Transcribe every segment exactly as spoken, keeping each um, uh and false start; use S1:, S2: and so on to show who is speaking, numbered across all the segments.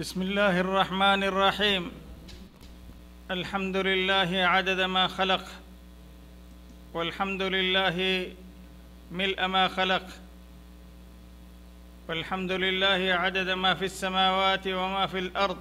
S1: بسم الله الرحمن الرحيم. الحمد لله عدد ما خلق، والحمد لله ملء ما خلق، والحمد لله عدد ما في السماوات وما في الأرض،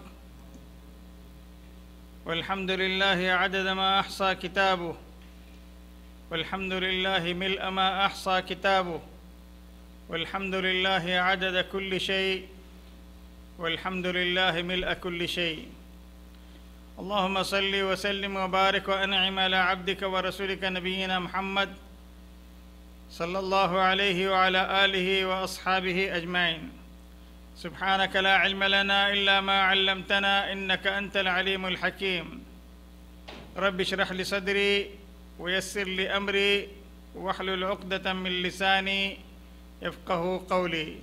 S1: والحمد لله عدد ما أحصى كتابه، والحمد لله ملء ما أحصى كتابه، والحمد لله عدد كل شيء، والحمد لله ملء كل شيء. اللهم صل وسلم وبارك وأنعم على عبدك ورسولك نبينا محمد صلى الله عليه وعلى آله وأصحابه أجمعين. سبحانك لا علم لنا إلا ما علمتنا إنك أنت العليم الحكيم. رب اشرح لي صدري ويسر لي أمري واحلل عقدة من لساني يفقه قولي.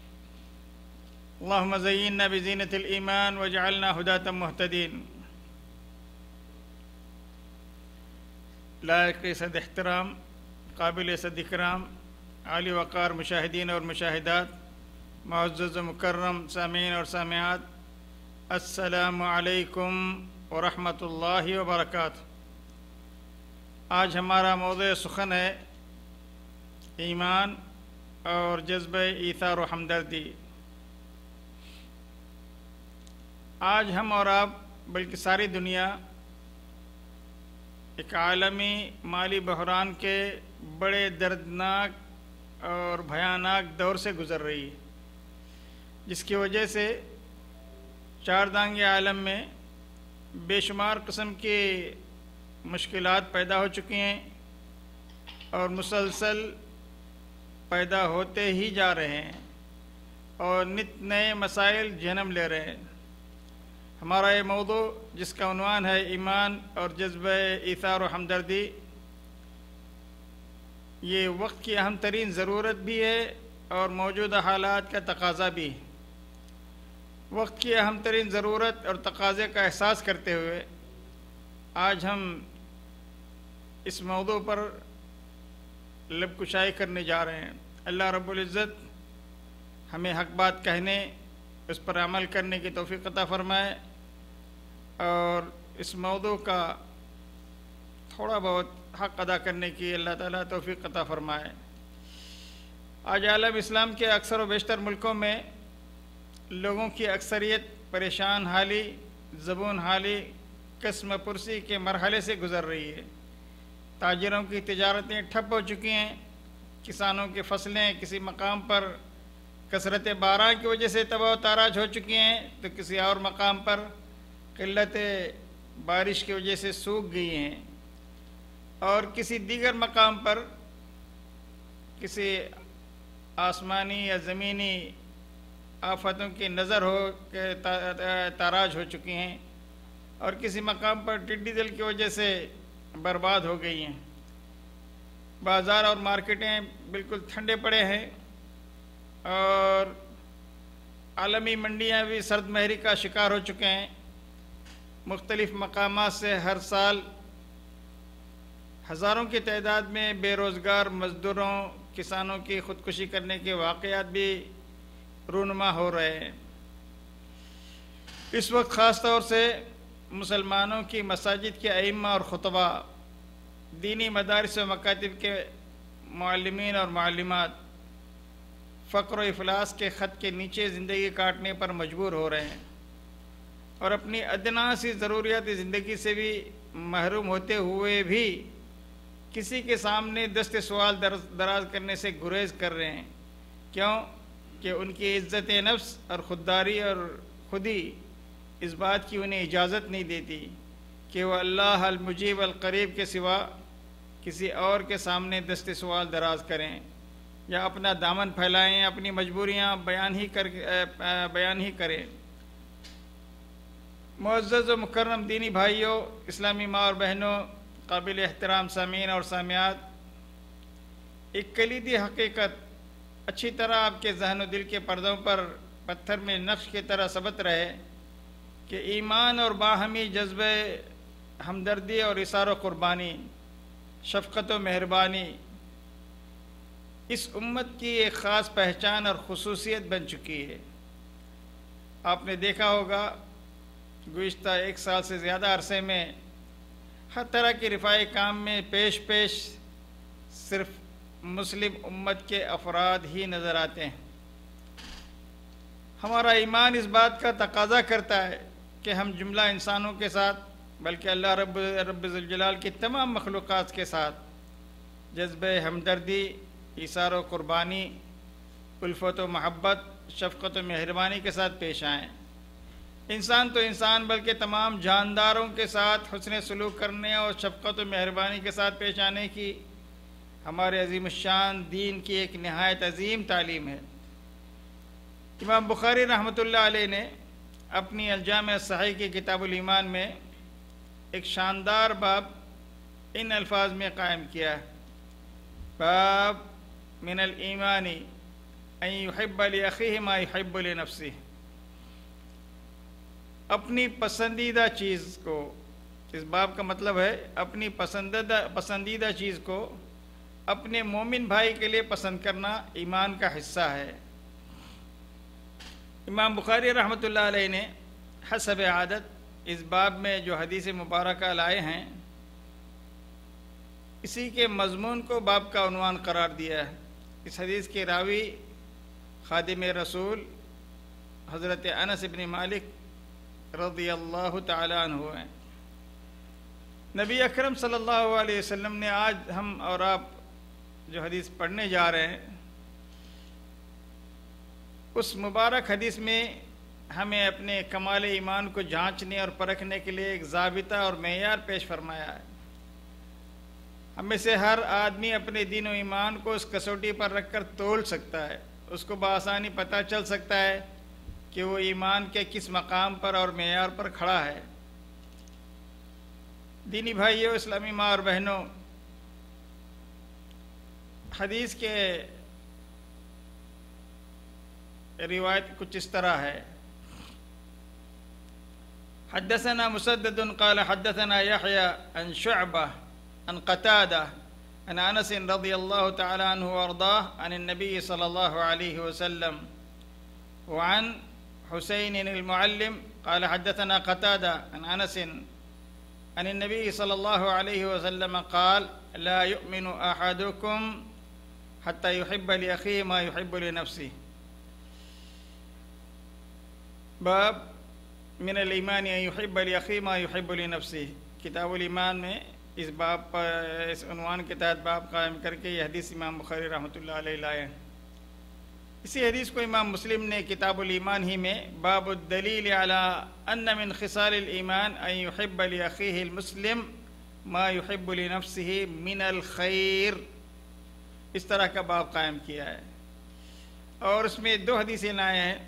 S1: اللهم زينا بزينة الإيمان واجعلنا هداة مهتدين. لائق صد احترام، قابل صد اکرام، عالی وقار مشاہدین اور مشاہدات، معزز و مکرم سامعین اور سامعات، السلام علیکم ورحمۃ اللہ وبرکاتہ. آج ہمارا موضوع سخن ہے ایمان اور جذبہ ایثار و ہمدردی. آج ہم اور آپ بلکہ ساری دنیا ایک عالمی مالی بحران کے بڑے دردناک اور بھیانک دور سے گزر رہی ہے، جس کی وجہ سے چار دانگ عالم میں بے شمار قسم کی مشکلات پیدا ہو چکی ہیں اور مسلسل پیدا ہوتے ہی جا رہے ہیں اور نت نئے مسائل جنم لے رہے ہیں. ہمارا یہ موضوع جس کا عنوان ہے ایمان اور جذبہ ایثار و ہمدردی، یہ وقت کی اہم ترین ضرورت بھی ہے اور موجودہ حالات کا تقاضا بھی ہے. وقت کی اہم ترین ضرورت اور تقاضے کا احساس کرتے ہوئے آج ہم اس موضوع پر لب کشائی کرنے جا رہے ہیں. اللہ رب العزت ہمیں حق بات کہنے، اس پر عمل کرنے کی توفیق عطا فرمائے اور اس موضوع کا تھوڑا بہت حق ادا کرنے کی اللہ تعالیٰ توفیق عطا فرمائے. آج عالم اسلام کے اکثر و بیشتر ملکوں میں لوگوں کی اکثریت پریشان حالی، زبون حالی، قسم پرسی کے مرحلے سے گزر رہی ہے. تاجروں کی تجارتیں ٹھپ ہو چکی ہیں، کسانوں کی فصلیں کسی مقام پر کثرت باران کی وجہ سے تباہ و تاراج ہو چکی ہیں تو کسی اور مقام پر قلت بارش کی وجہ سے سوکھ گئی ہیں، اور کسی دیگر مقام پر کسی آسمانی یا زمینی آفتوں کی نظر ہو کے تاراج ہو چکی ہیں، اور کسی مقام پر ٹڈی دل کی وجہ سے برباد ہو گئی ہیں. بازار اور مارکیٹیں بالکل ٹھنڈے پڑے ہیں اور عالمی منڈیاں بھی سرد مہری کا شکار ہو چکے ہیں. مختلف مقامات سے ہر سال ہزاروں کی تعداد میں بے روزگار مزدوروں، کسانوں کی خودکشی کرنے کے واقعات بھی رونما ہو رہے ہیں. اس وقت خاص طور سے مسلمانوں کی مساجد کے ائمہ اور خطبہ، دینی مدارس و مکاتب کے معلمین اور معلمات فقر و افلاس کے خط کے نیچے زندگی کاٹنے پر مجبور ہو رہے ہیں اور اپنی ادنا سی ضروریات زندگی سے بھی محروم ہوتے ہوئے بھی کسی کے سامنے دست سوال دراز کرنے سے گریز کر رہے ہیں. کیوں کہ ان کی عزت نفس اور خودداری اور خودی اس بات کی انہیں اجازت نہیں دیتی کہ وہ اللہ المجیب القریب کے سوا کسی اور کے سامنے دست سوال دراز کریں یا اپنا دامن پھیلائیں، اپنی مجبوریاں بیان ہی کر بیان ہی کریں. معزز و مکرم دینی بھائیوں، اسلامی ماں اور بہنوں، قابل احترام سامعین اور سامعات، ایک کلیدی حقیقت اچھی طرح آپ کے ذہن و دل کے پردوں پر پتھر میں نقش کی طرح ثبت رہے کہ ایمان اور باہمی جذبہ ہمدردی اور ایثار و قربانی، شفقت و مہربانی اس امت کی ایک خاص پہچان اور خصوصیت بن چکی ہے. آپ نے دیکھا ہوگا گزشتہ ایک سال سے زیادہ عرصے میں ہر طرح کے رفاعی کام میں پیش پیش صرف مسلم امت کے افراد ہی نظر آتے ہیں۔ ہمارا ایمان اس بات کا تقاضا کرتا ہے کہ ہم جملہ انسانوں کے ساتھ بلکہ اللہ رب رب ذوالجلال کی تمام مخلوقات کے ساتھ جذبہ ہمدردی، ایثار و قربانی، الفت و محبت، شفقت و مہربانی کے ساتھ پیش آئیں۔ انسان تو انسان بلکہ تمام جانداروں کے ساتھ حسن سلوک کرنے اور شفقت و مہربانی کے ساتھ پیش آنے کی ہمارے عظیم الشان دین کی ایک نہایت عظیم تعلیم ہے۔ امام بخاری رحمۃ اللہ علیہ نے اپنی الجامع الصحیح کی کتاب الایمان میں ایک شاندار باب ان الفاظ میں قائم کیا ہے، باب من الایمان ان یحب لاخیہ ما یحب لنفسہ۔ اپنی پسندیدہ چیز کو، اس باب کا مطلب ہے اپنی پسندیدہ پسندیدہ چیز کو اپنے مومن بھائی کے لیے پسند کرنا ایمان کا حصہ ہے۔ امام بخاری رحمۃ اللہ علیہ نے حسب عادت اس باب میں جو حدیث مبارکہ لائے ہیں اسی کے مضمون کو باب کا عنوان قرار دیا ہے۔ اس حدیث کے راوی خادم رسول حضرت انس بن مالک رضی اللہ تعالی عنہ ہیں۔ نبی اکرم صلی اللہ علیہ وسلم نے، آج ہم اور آپ جو حدیث پڑھنے جا رہے ہیں، اس مبارک حدیث میں ہمیں اپنے کمال ایمان کو جانچنے اور پرکھنے کے لیے ایک ضابطہ اور معیار پیش فرمایا ہے۔ ہم میں سے ہر آدمی اپنے دین و ایمان کو اس کسوٹی پر رکھ کر تول سکتا ہے، اس کو بآسانی پتہ چل سکتا ہے کہ وہ ایمان کے کس مقام پر اور معیار پر کھڑا ہے۔ دینی بھائیوں، اسلامی ماں اور بہنوں، حدیث کے روایت کچھ اس طرح ہے۔ حدثنا مسدد قال حدثنا يحيى عن شعبة عن قتادة عن انس رضي الله تعالى عنه وارضاه عن النبي صلى الله عليه وسلم وعن حسين المعلم قال حدثنا قتادة عن انس عن النبي صلى الله عليه وسلم قال لا يؤمن احدكم حتى يحب لاخيه ما يحب لنفسه۔ باب من الایمان ان یحب لاخیہ ما یحب لنفسہ۔ کتاب الایمان میں اس باب پر، اس عنوان کے تحت باب قائم کر کے یہ حدیث امام بخاری رحمۃ اللہ علیہ لائے ہیں۔ اسی حدیث کو امام مسلم نے کتاب الایمان ہی میں باب الدلیل علی ان من خصال الایمان ان یحب لاخیہ المسلم ما یحب لنفسہ من الخیر، اس طرح کا باب قائم کیا ہے، اور اس میں دو حدیثیں لائے ہیں۔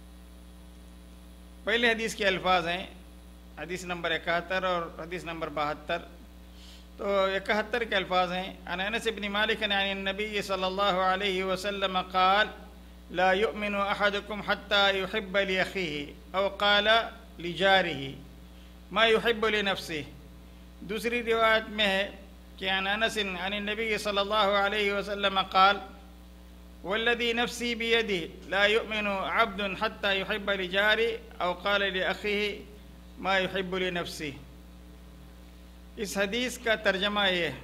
S1: پہلے حدیث کے الفاظ ہیں حدیث نمبر اکہتر اور حدیث نمبر بہتر۔ تو اکہتر کے الفاظ ہیں، عن انس بن مالک عن النبی صلی اللہ علیہ وسلم قال لا يؤمن احدكم حتى يحب لاخيه او قال لجاره ما يحب لنفسه۔ دوسری روایت میں ہے کہ عن انس عن النبی صلی اللہ علیہ وسلم قال والذي نفسي بيده لا يؤمن عبد حتى يحب لجاره او قال لاخيه ما يحب لنفسه۔ اس حدیث کا ترجمہ یہ ہے،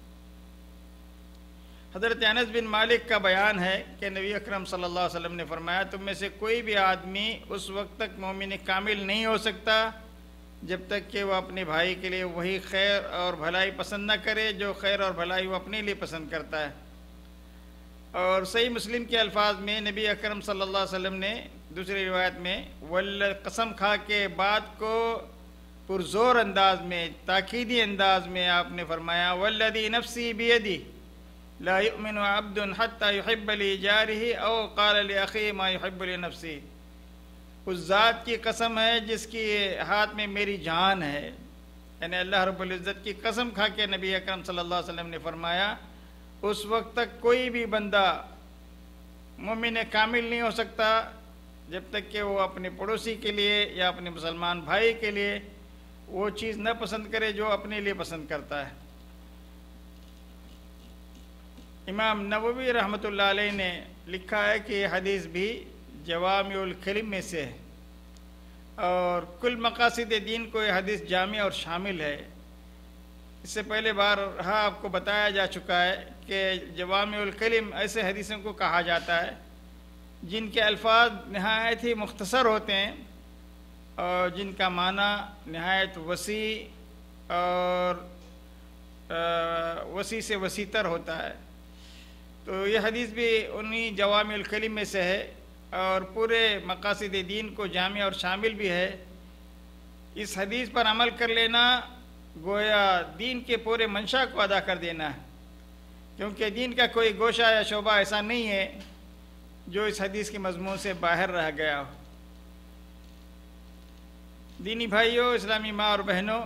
S1: حضرت انس بن مالک کا بیان ہے کہ نبی اکرم صلی اللہ علیہ وسلم نے فرمایا تم میں سے کوئی بھی آدمی اس وقت تک مومن کامل نہیں ہو سکتا جب تک کہ وہ اپنے بھائی کے لیے وہی خیر اور بھلائی پسند نہ کرے جو خیر اور بھلائی وہ اپنے لیے پسند کرتا ہے۔ اور صحیح مسلم کے الفاظ میں نبی اکرم صلی اللہ علیہ وسلم نے دوسری روایت میں واللہ قسم کھا کے بات کو پرزور انداز میں، تاکیدی انداز میں آپ نے فرمایا والذی نفسی بیدی لا یؤمن عبد حتی یحب لجارہ او قال لاخیہ ما یحب لنفسہ۔ اس ذات کی قسم ہے جس کی ہاتھ میں میری جان ہے، یعنی اللہ رب العزت کی قسم کھا کے نبی اکرم صلی اللہ علیہ وسلم نے فرمایا اس وقت تک کوئی بھی بندہ مومن کامل نہیں ہو سکتا جب تک کہ وہ اپنے پڑوسی کے لیے یا اپنے مسلمان بھائی کے لیے وہ چیز نہ پسند کرے جو اپنے لیے پسند کرتا ہے۔ امام نووی رحمۃ اللہ علیہ نے لکھا ہے کہ یہ حدیث بھی جوامع الکلم میں سے ہے، اور کل مقاصد دین کو یہ حدیث جامع اور شامل ہے۔ اس سے پہلے بار ہاں آپ کو بتایا جا چکا ہے کہ جوامع الکلم ایسے حدیثوں کو کہا جاتا ہے جن کے الفاظ نہایت ہی مختصر ہوتے ہیں اور جن کا معنی نہایت وسیع اور وسیع سے وسیع تر ہوتا ہے۔ تو یہ حدیث بھی انہی جوامع الکلم میں سے ہے اور پورے مقاصد دین کو جامع اور شامل بھی ہے۔ اس حدیث پر عمل کر لینا گویا دین کے پورے منشا کو ادا کر دینا ہے، کیونکہ دین کا کوئی گوشہ یا شعبہ ایسا نہیں ہے جو اس حدیث کے مضمون سے باہر رہ گیا ہو۔ دینی بھائیوں، اسلامی ماں اور بہنوں،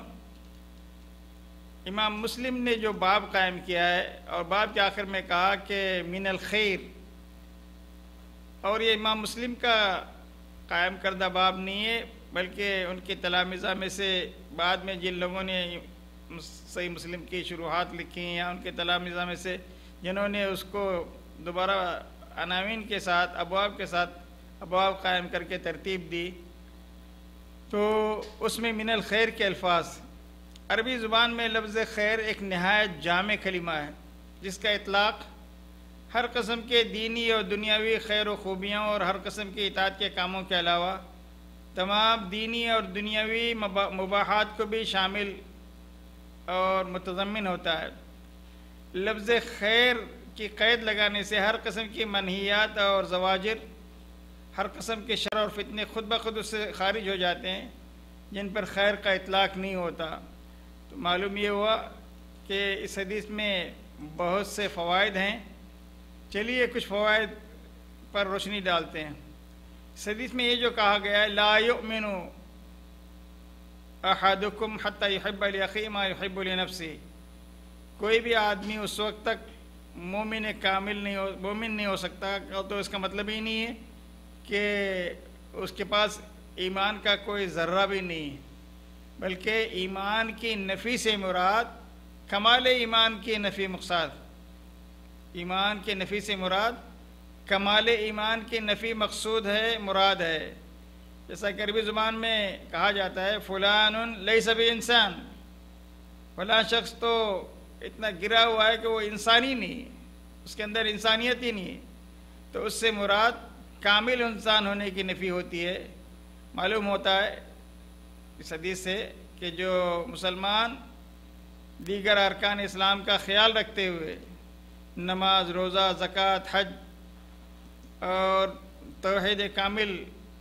S1: امام مسلم نے جو باب قائم کیا ہے اور باب کے آخر میں کہا کہ من الخیر، اور یہ امام مسلم کا قائم کردہ باب نہیں ہے بلکہ ان کے تلامذہ میں سے بعد میں جن لوگوں نے صحیح مسلم کی شروحات لکھی ہیں یا ان کے تلامذہ میں سے جنہوں نے اس کو دوبارہ عناوین کے ساتھ ابواب کے ساتھ ابواب قائم کر کے ترتیب دی، تو اس میں من الخیر کے الفاظ، عربی زبان میں لفظ خیر ایک نہایت جامع کلمہ ہے جس کا اطلاق ہر قسم کے دینی اور دنیاوی خیر و خوبیوں اور ہر قسم کے اطاعت کے کاموں کے علاوہ تمام دینی اور دنیاوی مباحات کو بھی شامل اور متضمن ہوتا ہے۔ لفظ خیر کی قید لگانے سے ہر قسم کی منہیات اور زواجر، ہر قسم کے شر اور فتنے خود بخود اس سے خارج ہو جاتے ہیں جن پر خیر کا اطلاق نہیں ہوتا۔ تو معلوم یہ ہوا کہ اس حدیث میں بہت سے فوائد ہیں۔ چلیے کچھ فوائد پر روشنی ڈالتے ہیں۔ اس حدیث میں یہ جو کہا گیا ہے لا یؤمن احدکم حتی یحب لاخیہ ما یحب لنفسہ، کوئی بھی آدمی اس وقت تک مومن کامل نہیں ہو مومن نہیں ہو سکتا، تو اس کا مطلب ہی نہیں ہے کہ اس کے پاس ایمان کا کوئی ذرہ بھی نہیں ہے، بلکہ ایمان کی نفی سے مراد کمال ایمان کی نفی مقصد، ایمان کے نفی سے مراد کمال ایمان کی نفی مقصود ہے، مراد ہے۔ جیسا کہ عربی زبان میں کہا جاتا ہے فلان لیس بانسان، فلاں شخص تو اتنا گرا ہوا ہے کہ وہ انسانی نہیں، اس کے اندر انسانیت ہی نہیں ہے، تو اس سے مراد کامل انسان ہونے کی نفی ہوتی ہے۔ معلوم ہوتا ہے اس حدیث سے کہ جو مسلمان دیگر ارکان اسلام کا خیال رکھتے ہوئے نماز، روزہ، زکوٰۃ، حج اور توحید کامل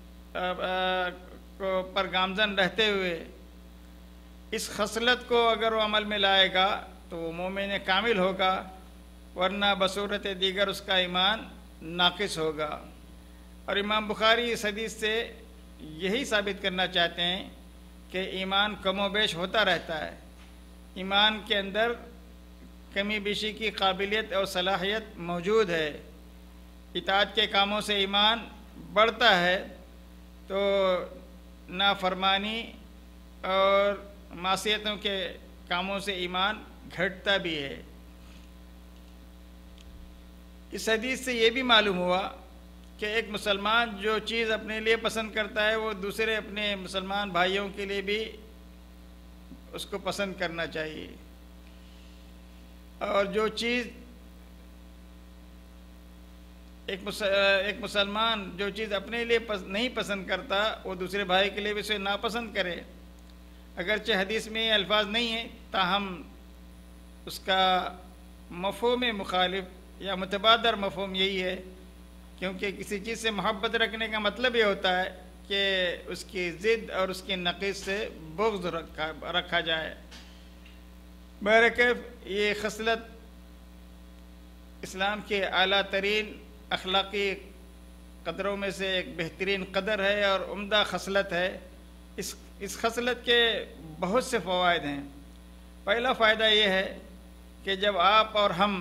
S1: کو پر گامزن رہتے ہوئے اس خصلت کو اگر وہ عمل میں لائے گا تو وہ مومن کامل ہوگا، ورنہ بصورت دیگر اس کا ایمان ناقص ہوگا۔ اور امام بخاری اس حدیث سے یہی ثابت کرنا چاہتے ہیں کہ ایمان کم و بیش ہوتا رہتا ہے، ایمان کے اندر کمی بیشی کی قابلیت اور صلاحیت موجود ہے، اطاعت کے کاموں سے ایمان بڑھتا ہے تو نافرمانی اور معصیتوں کے کاموں سے ایمان گھٹتا بھی ہے۔ اس حدیث سے یہ بھی معلوم ہوا کہ ایک مسلمان جو چیز اپنے لیے پسند کرتا ہے وہ دوسرے اپنے مسلمان بھائیوں کے لیے بھی اس کو پسند کرنا چاہیے، اور جو چیز ایک ایک مسلمان جو چیز اپنے لیے نہیں پسند کرتا وہ دوسرے بھائی کے لیے بھی اسے ناپسند کرے۔ اگرچہ حدیث میں یہ الفاظ نہیں ہیں، تاہم اس کا مفہوم مخالف یا متبادر مفہوم یہی ہے، کیونکہ کسی چیز سے محبت رکھنے کا مطلب یہ ہوتا ہے کہ اس کی ضد اور اس کی نقیض سے بغض رکھا رکھا جائے۔ بہرکیف یہ خصلت اسلام کے اعلیٰ ترین اخلاقی قدروں میں سے ایک بہترین قدر ہے اور عمدہ خصلت ہے۔ اس اس خصلت کے بہت سے فوائد ہیں۔ پہلا فائدہ یہ ہے کہ جب آپ اور ہم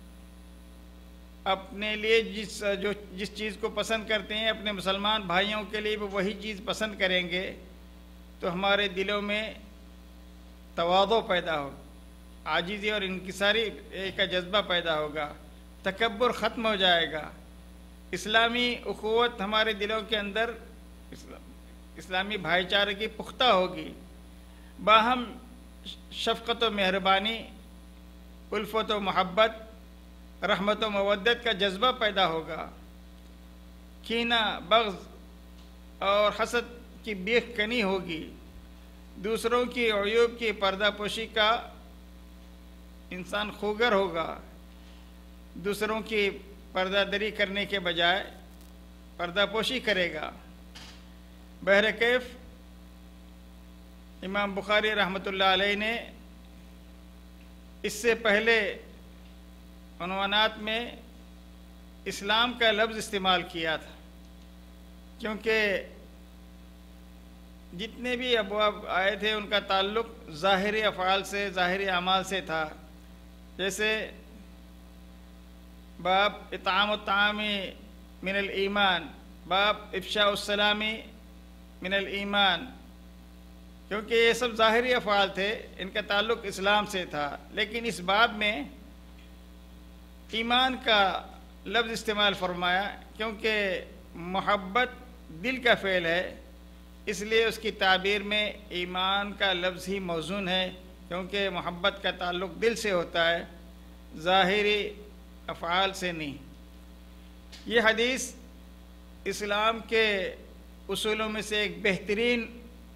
S1: اپنے لیے جس جو جس چیز کو پسند کرتے ہیں اپنے مسلمان بھائیوں کے لیے بھی وہی چیز پسند کریں گے تو ہمارے دلوں میں تواضع پیدا ہو، عاجزی اور انکساری کا جذبہ پیدا ہوگا، تکبر ختم ہو جائے گا، اسلامی اخوت ہمارے دلوں کے اندر اسلامی بھائی چارے کی پختہ ہوگی، باہم شفقت و مہربانی، الفت و محبت، رحمت و مودت کا جذبہ پیدا ہوگا، کینہ، بغض اور حسد کی بیخ کنی ہوگی، دوسروں کی عیوب کی پردہ پوشی کا انسان خوگر ہوگا، دوسروں کی پردہ دری کرنے کے بجائے پردہ پوشی کرے گا۔ بہرکیف امام بخاری رحمۃ اللہ علیہ نے اس سے پہلے عنوانات میں اسلام کا لفظ استعمال کیا تھا، کیونکہ جتنے بھی ابواب آئے تھے ان کا تعلق ظاہری افعال سے، ظاہری اعمال سے تھا، جیسے باب اطعام الطعام من الایمان، باب افشاء السلام من الایمان، کیونکہ یہ سب ظاہری افعال تھے، ان کا تعلق اسلام سے تھا۔ لیکن اس باب میں ایمان کا لفظ استعمال فرمایا، کیونکہ محبت دل کا فعل ہے، اس لیے اس کی تعبیر میں ایمان کا لفظ ہی موزون ہے، کیونکہ محبت کا تعلق دل سے ہوتا ہے، ظاہری افعال سے نہیں۔ یہ حدیث اسلام کے اصولوں میں سے ایک بہترین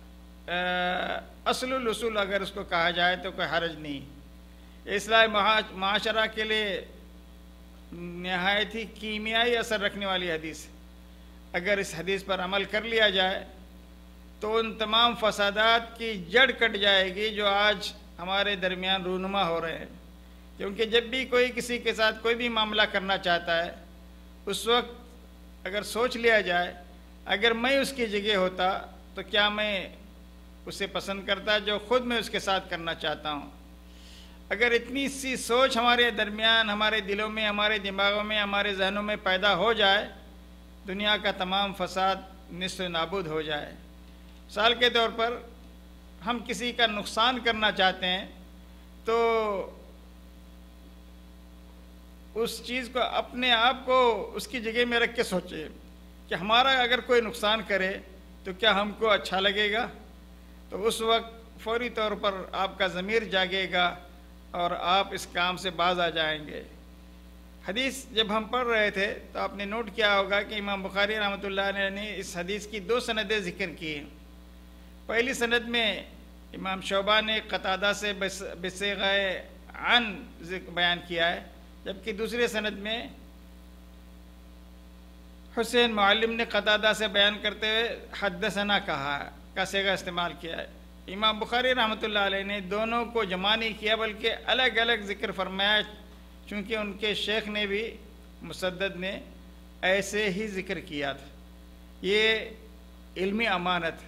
S1: اصل الاصول اگر اس کو کہا جائے تو کوئی حرج نہیں۔ اصلاح معاشرہ کے لیے نہایت ہی کیمیائی اثر رکھنے والی حدیث ہے۔ اگر اس حدیث پر عمل کر لیا جائے تو ان تمام فسادات کی جڑ کٹ جائے گی جو آج ہمارے درمیان رونما ہو رہے ہیں، کیونکہ جب بھی کوئی کسی کے ساتھ کوئی بھی معاملہ کرنا چاہتا ہے، اس وقت اگر سوچ لیا جائے اگر میں اس کی جگہ ہوتا تو کیا میں اسے پسند کرتا جو خود میں اس کے ساتھ کرنا چاہتا ہوں۔ اگر اتنی سی سوچ ہمارے درمیان، ہمارے دلوں میں، ہمارے دماغوں میں، ہمارے ذہنوں میں پیدا ہو جائے، دنیا کا تمام فساد نصف نابود ہو جائے۔ مثال کے طور پر ہم کسی کا نقصان کرنا چاہتے ہیں تو اس چیز کو اپنے آپ کو اس کی جگہ میں رکھ کے سوچے کہ ہمارا اگر کوئی نقصان کرے تو کیا ہم کو اچھا لگے گا؟ تو اس وقت فوری طور پر آپ کا ضمیر جاگے گا اور آپ اس کام سے باز آ جائیں گے۔ حدیث جب ہم پڑھ رہے تھے تو آپ نے نوٹ کیا ہوگا کہ امام بخاری رحمۃ اللہ علیہ نے اس حدیث کی دو سندیں ذکر کی ہیں۔ پہلی سند میں امام شعبہ نے قتادہ سے بصیغہ عن بیان کیا ہے، جبکہ دوسرے سند میں حسین معلم نے قتادہ سے بیان کرتے ہوئے حدثنا کہا کا صیغہ استعمال کیا ہے۔ امام بخاری رحمۃ اللہ علیہ نے دونوں کو جمع نہیں کیا بلکہ الگ الگ ذکر فرمایا، چونکہ ان کے شیخ نے بھی مسدد نے ایسے ہی ذکر کیا تھا۔ یہ علمی امانت۔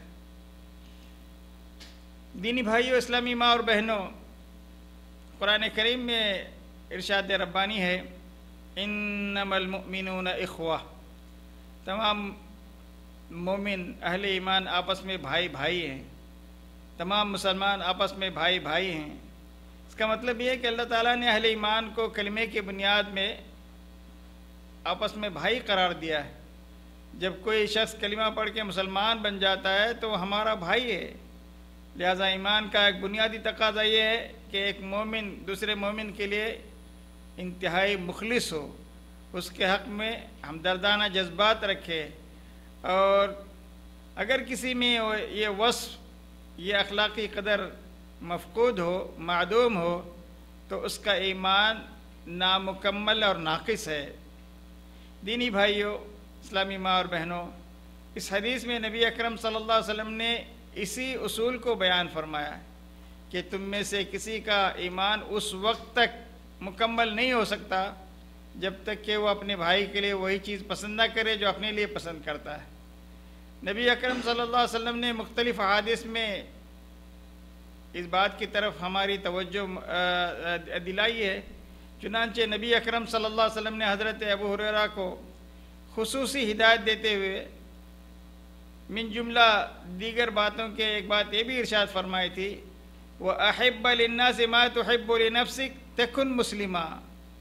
S1: دینی بھائیوں، اسلامی ماں اور بہنوں، قرآن کریم میں ارشاد ربانی ہے انما المؤمنون اخوہ، تمام مومن اہل ایمان آپس میں بھائی بھائی ہیں، تمام مسلمان آپس میں بھائی بھائی ہیں۔ اس کا مطلب یہ ہے کہ اللہ تعالیٰ نے اہل ایمان کو کلمے کی بنیاد میں آپس میں بھائی قرار دیا ہے۔ جب کوئی شخص کلمہ پڑھ کے مسلمان بن جاتا ہے تو وہ ہمارا بھائی ہے۔ لہذا ایمان کا ایک بنیادی تقاضا یہ ہے کہ ایک مومن دوسرے مومن کے لیے انتہائی مخلص ہو، اس کے حق میں ہمدردانہ جذبات رکھے، اور اگر کسی میں یہ وصف، یہ اخلاقی قدر مفقود ہو، معدوم ہو، تو اس کا ایمان نامکمل اور ناقص ہے۔ دینی بھائیوں، اسلامی ماں اور بہنوں، اس حدیث میں نبی اکرم صلی اللہ علیہ وسلم نے اسی اصول کو بیان فرمایا کہ تم میں سے کسی کا ایمان اس وقت تک مکمل نہیں ہو سکتا جب تک کہ وہ اپنے بھائی کے لیے وہی چیز پسند نہ کرے جو اپنے لیے پسند کرتا ہے۔ نبی اکرم صلی اللہ علیہ وسلم نے مختلف احادیث میں اس بات کی طرف ہماری توجہ دلائی ہے۔ چنانچہ نبی اکرم صلی اللہ علیہ وسلم نے حضرت ابو ہریرہ کو خصوصی ہدایت دیتے ہوئے من جملہ دیگر باتوں کے ایک بات یہ بھی ارشاد فرمائی تھی، وَأَحِبَّ لِلنَّاسِ مَا تُحِبُّ لِنَفْسِكَ تَكُنْ مُسْلِمًا،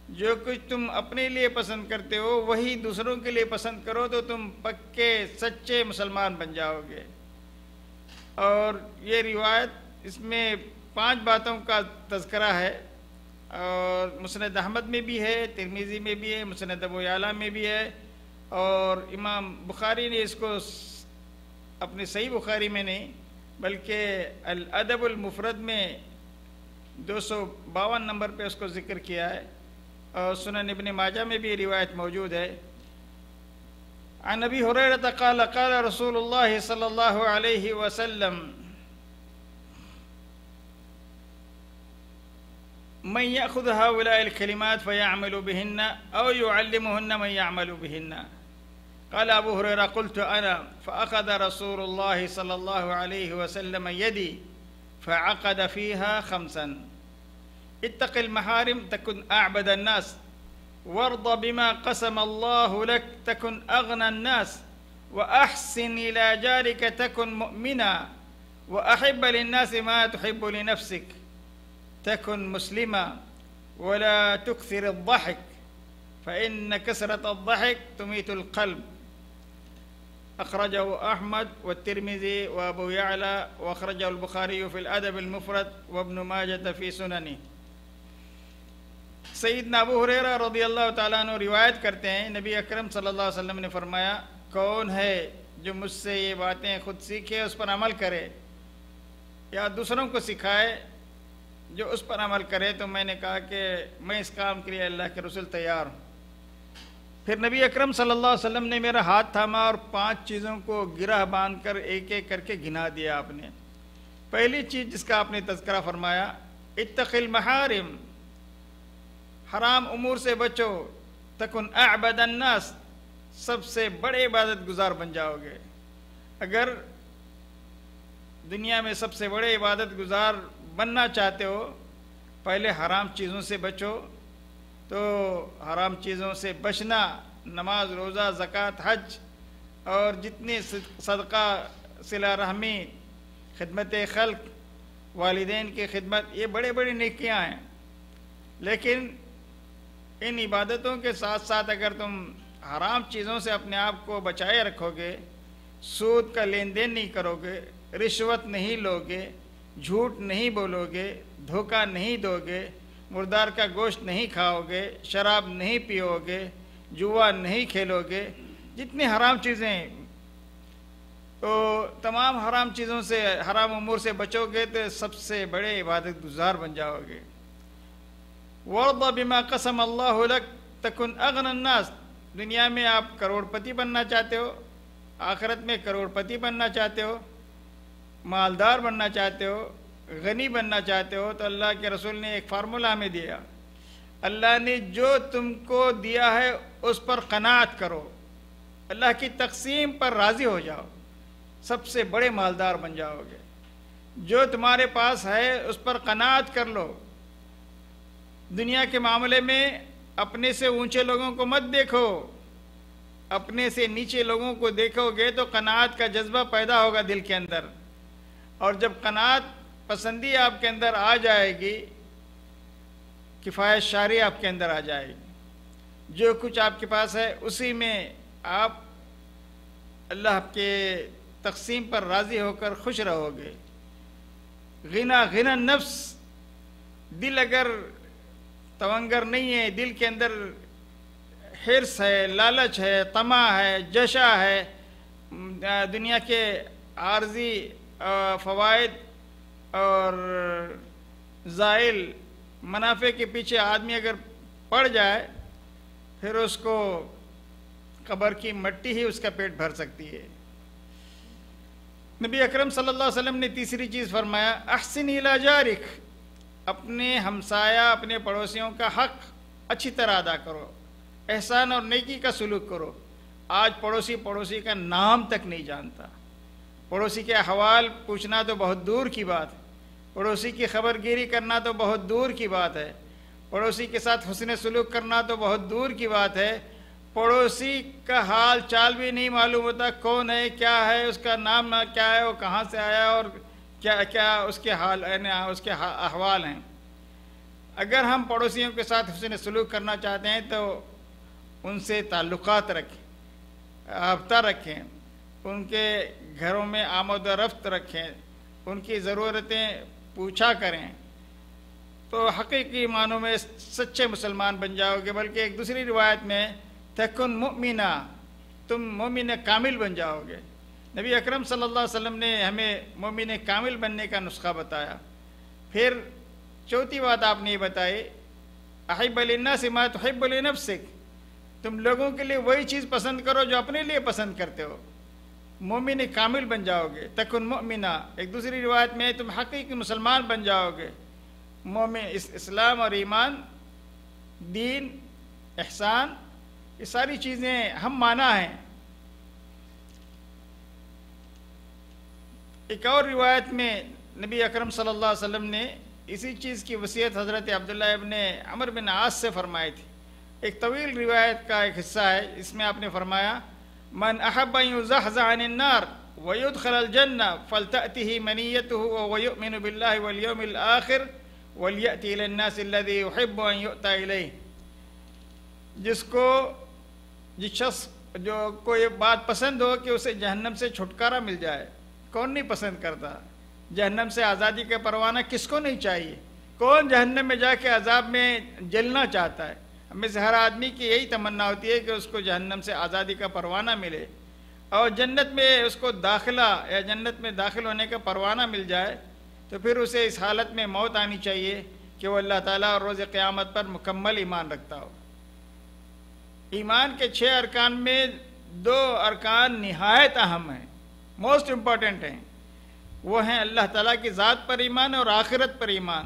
S1: جو کچھ تم اپنے لیے پسند کرتے ہو وہی دوسروں کے لیے پسند کرو تو تم پکے سچے مسلمان بن جاؤ گے۔ اور یہ روایت اس میں پانچ باتوں کا تذکرہ ہے، اور مسند احمد میں بھی ہے، ترمذی میں بھی ہے، مسند ابو یعلا میں بھی ہے، اور امام بخاری نے اس کو اپنے صحیح بخاری میں نہیں بلکہ الادب المفرد میں دو سو باون نمبر پہ اس کو ذکر کیا ہے، اور سنن ابن ماجہ میں بھی روایت موجود ہے۔ عن ابی ہریرہ قال قال رسول اللہ صلی اللہ علیہ وسلم من يأخذ هؤلاء الكلمات فيعمل بهن أو يعلمهن من يعمل بهن قال أبو هريرة قلت أنا فأخذ رسول الله صلى الله عليه وسلم يدي فعقد فيها خمسا اتق المحارم تكن أعبد الناس وارض بما قسم الله لك تكن أغنى الناس وأحسن إلى جارك تكن مؤمنا وأحب للناس ما تحب لنفسك تكن مسلما ولا تكثر الضحك فإن كثرة الضحك تميت القلب أخرجه أحمد والترمذي وأبو يعلى وأخرجه البخاري في الأدب المفرد وابن ماجة في سننه۔ سیدنا ابو ہریرہ رضی اللہ تعالیٰ عنہ روایت کرتے ہیں، نبی اکرم صلی اللہ علیہ وسلم نے فرمایا کون ہے جو مجھ سے یہ باتیں خود سیکھے اس پر عمل کرے یا دوسروں کو سکھائے جو اس پر عمل کرے، تو میں نے کہا کہ میں اس کام کے لیے اللہ کے رسول تیار ہوں۔ پھر نبی اکرم صلی اللہ علیہ وسلم نے میرا ہاتھ تھاما اور پانچ چیزوں کو گرہ باندھ کر ایک ایک کر کے گنا دیا آپ نے۔ پہلی چیز جس کا آپ نے تذکرہ فرمایا اتق المحارم، حرام امور سے بچو، تکن اعبد الناس، سب سے بڑے عبادت گزار بن جاؤ گے۔ اگر دنیا میں سب سے بڑے عبادت گزار بننا چاہتے ہو پہلے حرام چیزوں سے بچو، تو حرام چیزوں سے بچنا نماز، روزہ، زکوٰۃ، حج اور جتنے صدقہ، صلہ رحمی، خدمت خلق، والدین کی خدمت، یہ بڑے بڑی نیکیاں ہیں۔ لیکن ان عبادتوں کے ساتھ ساتھ اگر تم حرام چیزوں سے اپنے آپ کو بچائے رکھو گے، سود کا لین دین نہیں کرو گے، رشوت نہیں لو گے، جھوٹ نہیں بولو گے، دھوکہ نہیں دو گے، مردار کا گوشت نہیں کھاؤ گے، شراب نہیں پیو گے، جوا نہیں کھیلو گے، جتنی حرام چیزیں ہیں تو تمام حرام چیزوں سے، حرام امور سے بچو گے تو سب سے بڑے عبادت گزار بن جاؤ گے۔ وَرْضَ بِمَا قَسَمَ اللَّهُ لَكَ تَكُنْ أَغْنَى النَّاسِ، دنیا میں آپ کروڑ پتی بننا چاہتے ہو، آخرت میں کروڑ پتی بننا چاہتے ہو، مالدار بننا چاہتے ہو، غنی بننا چاہتے ہو، تو اللہ کے رسول نے ایک فارمولہ ہمیں دیا، اللہ نے جو تم کو دیا ہے اس پر قناعت کرو، اللہ کی تقسیم پر راضی ہو جاؤ، سب سے بڑے مالدار بن جاؤ گے۔ جو تمہارے پاس ہے اس پر قناعت کر لو، دنیا کے معاملے میں اپنے سے اونچے لوگوں کو مت دیکھو، اپنے سے نیچے لوگوں کو دیکھو گے تو قناعت کا جذبہ پیدا ہوگا دل کے اندر، اور جب قناعت پسندی آپ کے اندر آ جائے گی، کفایت شاری آپ کے اندر آ جائے گی، جو کچھ آپ کے پاس ہے اسی میں آپ اللہ کے تقسیم پر راضی ہو کر خوش رہو گے۔ غنا غنا نفس، دل اگر تونگر نہیں ہے، دل کے اندر حرص ہے، لالچ ہے، طمع ہے، جشع ہے، دنیا کے عارضی فوائد اور زائل منافع کے پیچھے آدمی اگر پڑ جائے پھر اس کو قبر کی مٹی ہی اس کا پیٹ بھر سکتی ہے۔ نبی اکرم صلی اللہ علیہ وسلم نے تیسری چیز فرمایا احسن الی جارک، اپنے ہمسایہ، اپنے پڑوسیوں کا حق اچھی طرح ادا کرو، احسان اور نیکی کا سلوک کرو۔ آج پڑوسی پڑوسی کا نام تک نہیں جانتا، پڑوسی کے احوال پوچھنا تو بہت دور کی بات ہے، پڑوسی کی خبر گیری کرنا تو بہت دور کی بات ہے، پڑوسی کے ساتھ حسن سلوک کرنا تو بہت دور کی بات ہے، پڑوسی کا حال چال بھی نہیں معلوم ہوتا، کون ہے، کیا ہے، اس کا نام کیا ہے، وہ کہاں سے آیا اور کیا کیا اس کے حال اس کے احوال ہیں۔ اگر ہم پڑوسیوں کے ساتھ حسن سلوک کرنا چاہتے ہیں تو ان سے تعلقات رکھیں، رابطہ رکھیں، ان کے گھروں میں آمد و رفت رکھیں، ان کی ضرورتیں پوچھا کریں، تو حقیقی معنوں میں سچے مسلمان بن جاؤ گے۔ بلکہ ایک دوسری روایت میں تکن مؤمنہ، تم مومن کامل بن جاؤ گے۔ نبی اکرم صلی اللہ علیہ وسلم نے ہمیں مومن کامل بننے کا نسخہ بتایا۔ پھر چوتھی بات آپ نے یہ بتائی، احب للناس ما تحب لنفسک، تم لوگوں کے لیے وہی چیز پسند کرو جو اپنے لیے پسند کرتے ہو، مومن کامل بن جاؤ گے۔ تکن مؤمنہ، ایک دوسری روایت میں تم حقیقی مسلمان بن جاؤ گے۔ مومن اسلام اور ایمان، دین، احسان، یہ ساری چیزیں ہم مانا ہیں۔ ایک اور روایت میں نبی اکرم صلی اللہ علیہ وسلم نے اسی چیز کی وصیت حضرت عبداللہ ابن عمر بن عاص سے فرمائی تھی۔ ایک طویل روایت کا ایک حصہ ہے، اس میں آپ نے فرمایا، من احب ان یزحزح عن النار ویدخل الجنہ فلتأتہ منیتہ ویؤمن باللہ والیوم الآخر ولیأتی الی الناس الذی یحب ان یؤتی الیہ۔ جس کو جس شخص جو کو یہ بات پسند ہو کہ اسے جہنم سے چھٹکارا مل جائے، کون نہیں پسند کرتا؟ جہنم سے آزادی کا پروانہ کس کو نہیں چاہیے؟ کون جہنم میں جا کے عذاب میں جلنا چاہتا ہے؟ ہم میں سے ہر آدمی کی یہی تمنا ہوتی ہے کہ اس کو جہنم سے آزادی کا پروانہ ملے اور جنت میں اس کو داخلہ یا جنت میں داخل ہونے کا پروانہ مل جائے۔ تو پھر اسے اس حالت میں موت آنی چاہیے کہ وہ اللہ تعالیٰ اور روز قیامت پر مکمل ایمان رکھتا ہو۔ ایمان کے چھ ارکان میں دو ارکان نہایت اہم ہیں، موسٹ امپورٹنٹ ہیں، وہ ہیں اللہ تعالیٰ کی ذات پر ایمان اور آخرت پر ایمان۔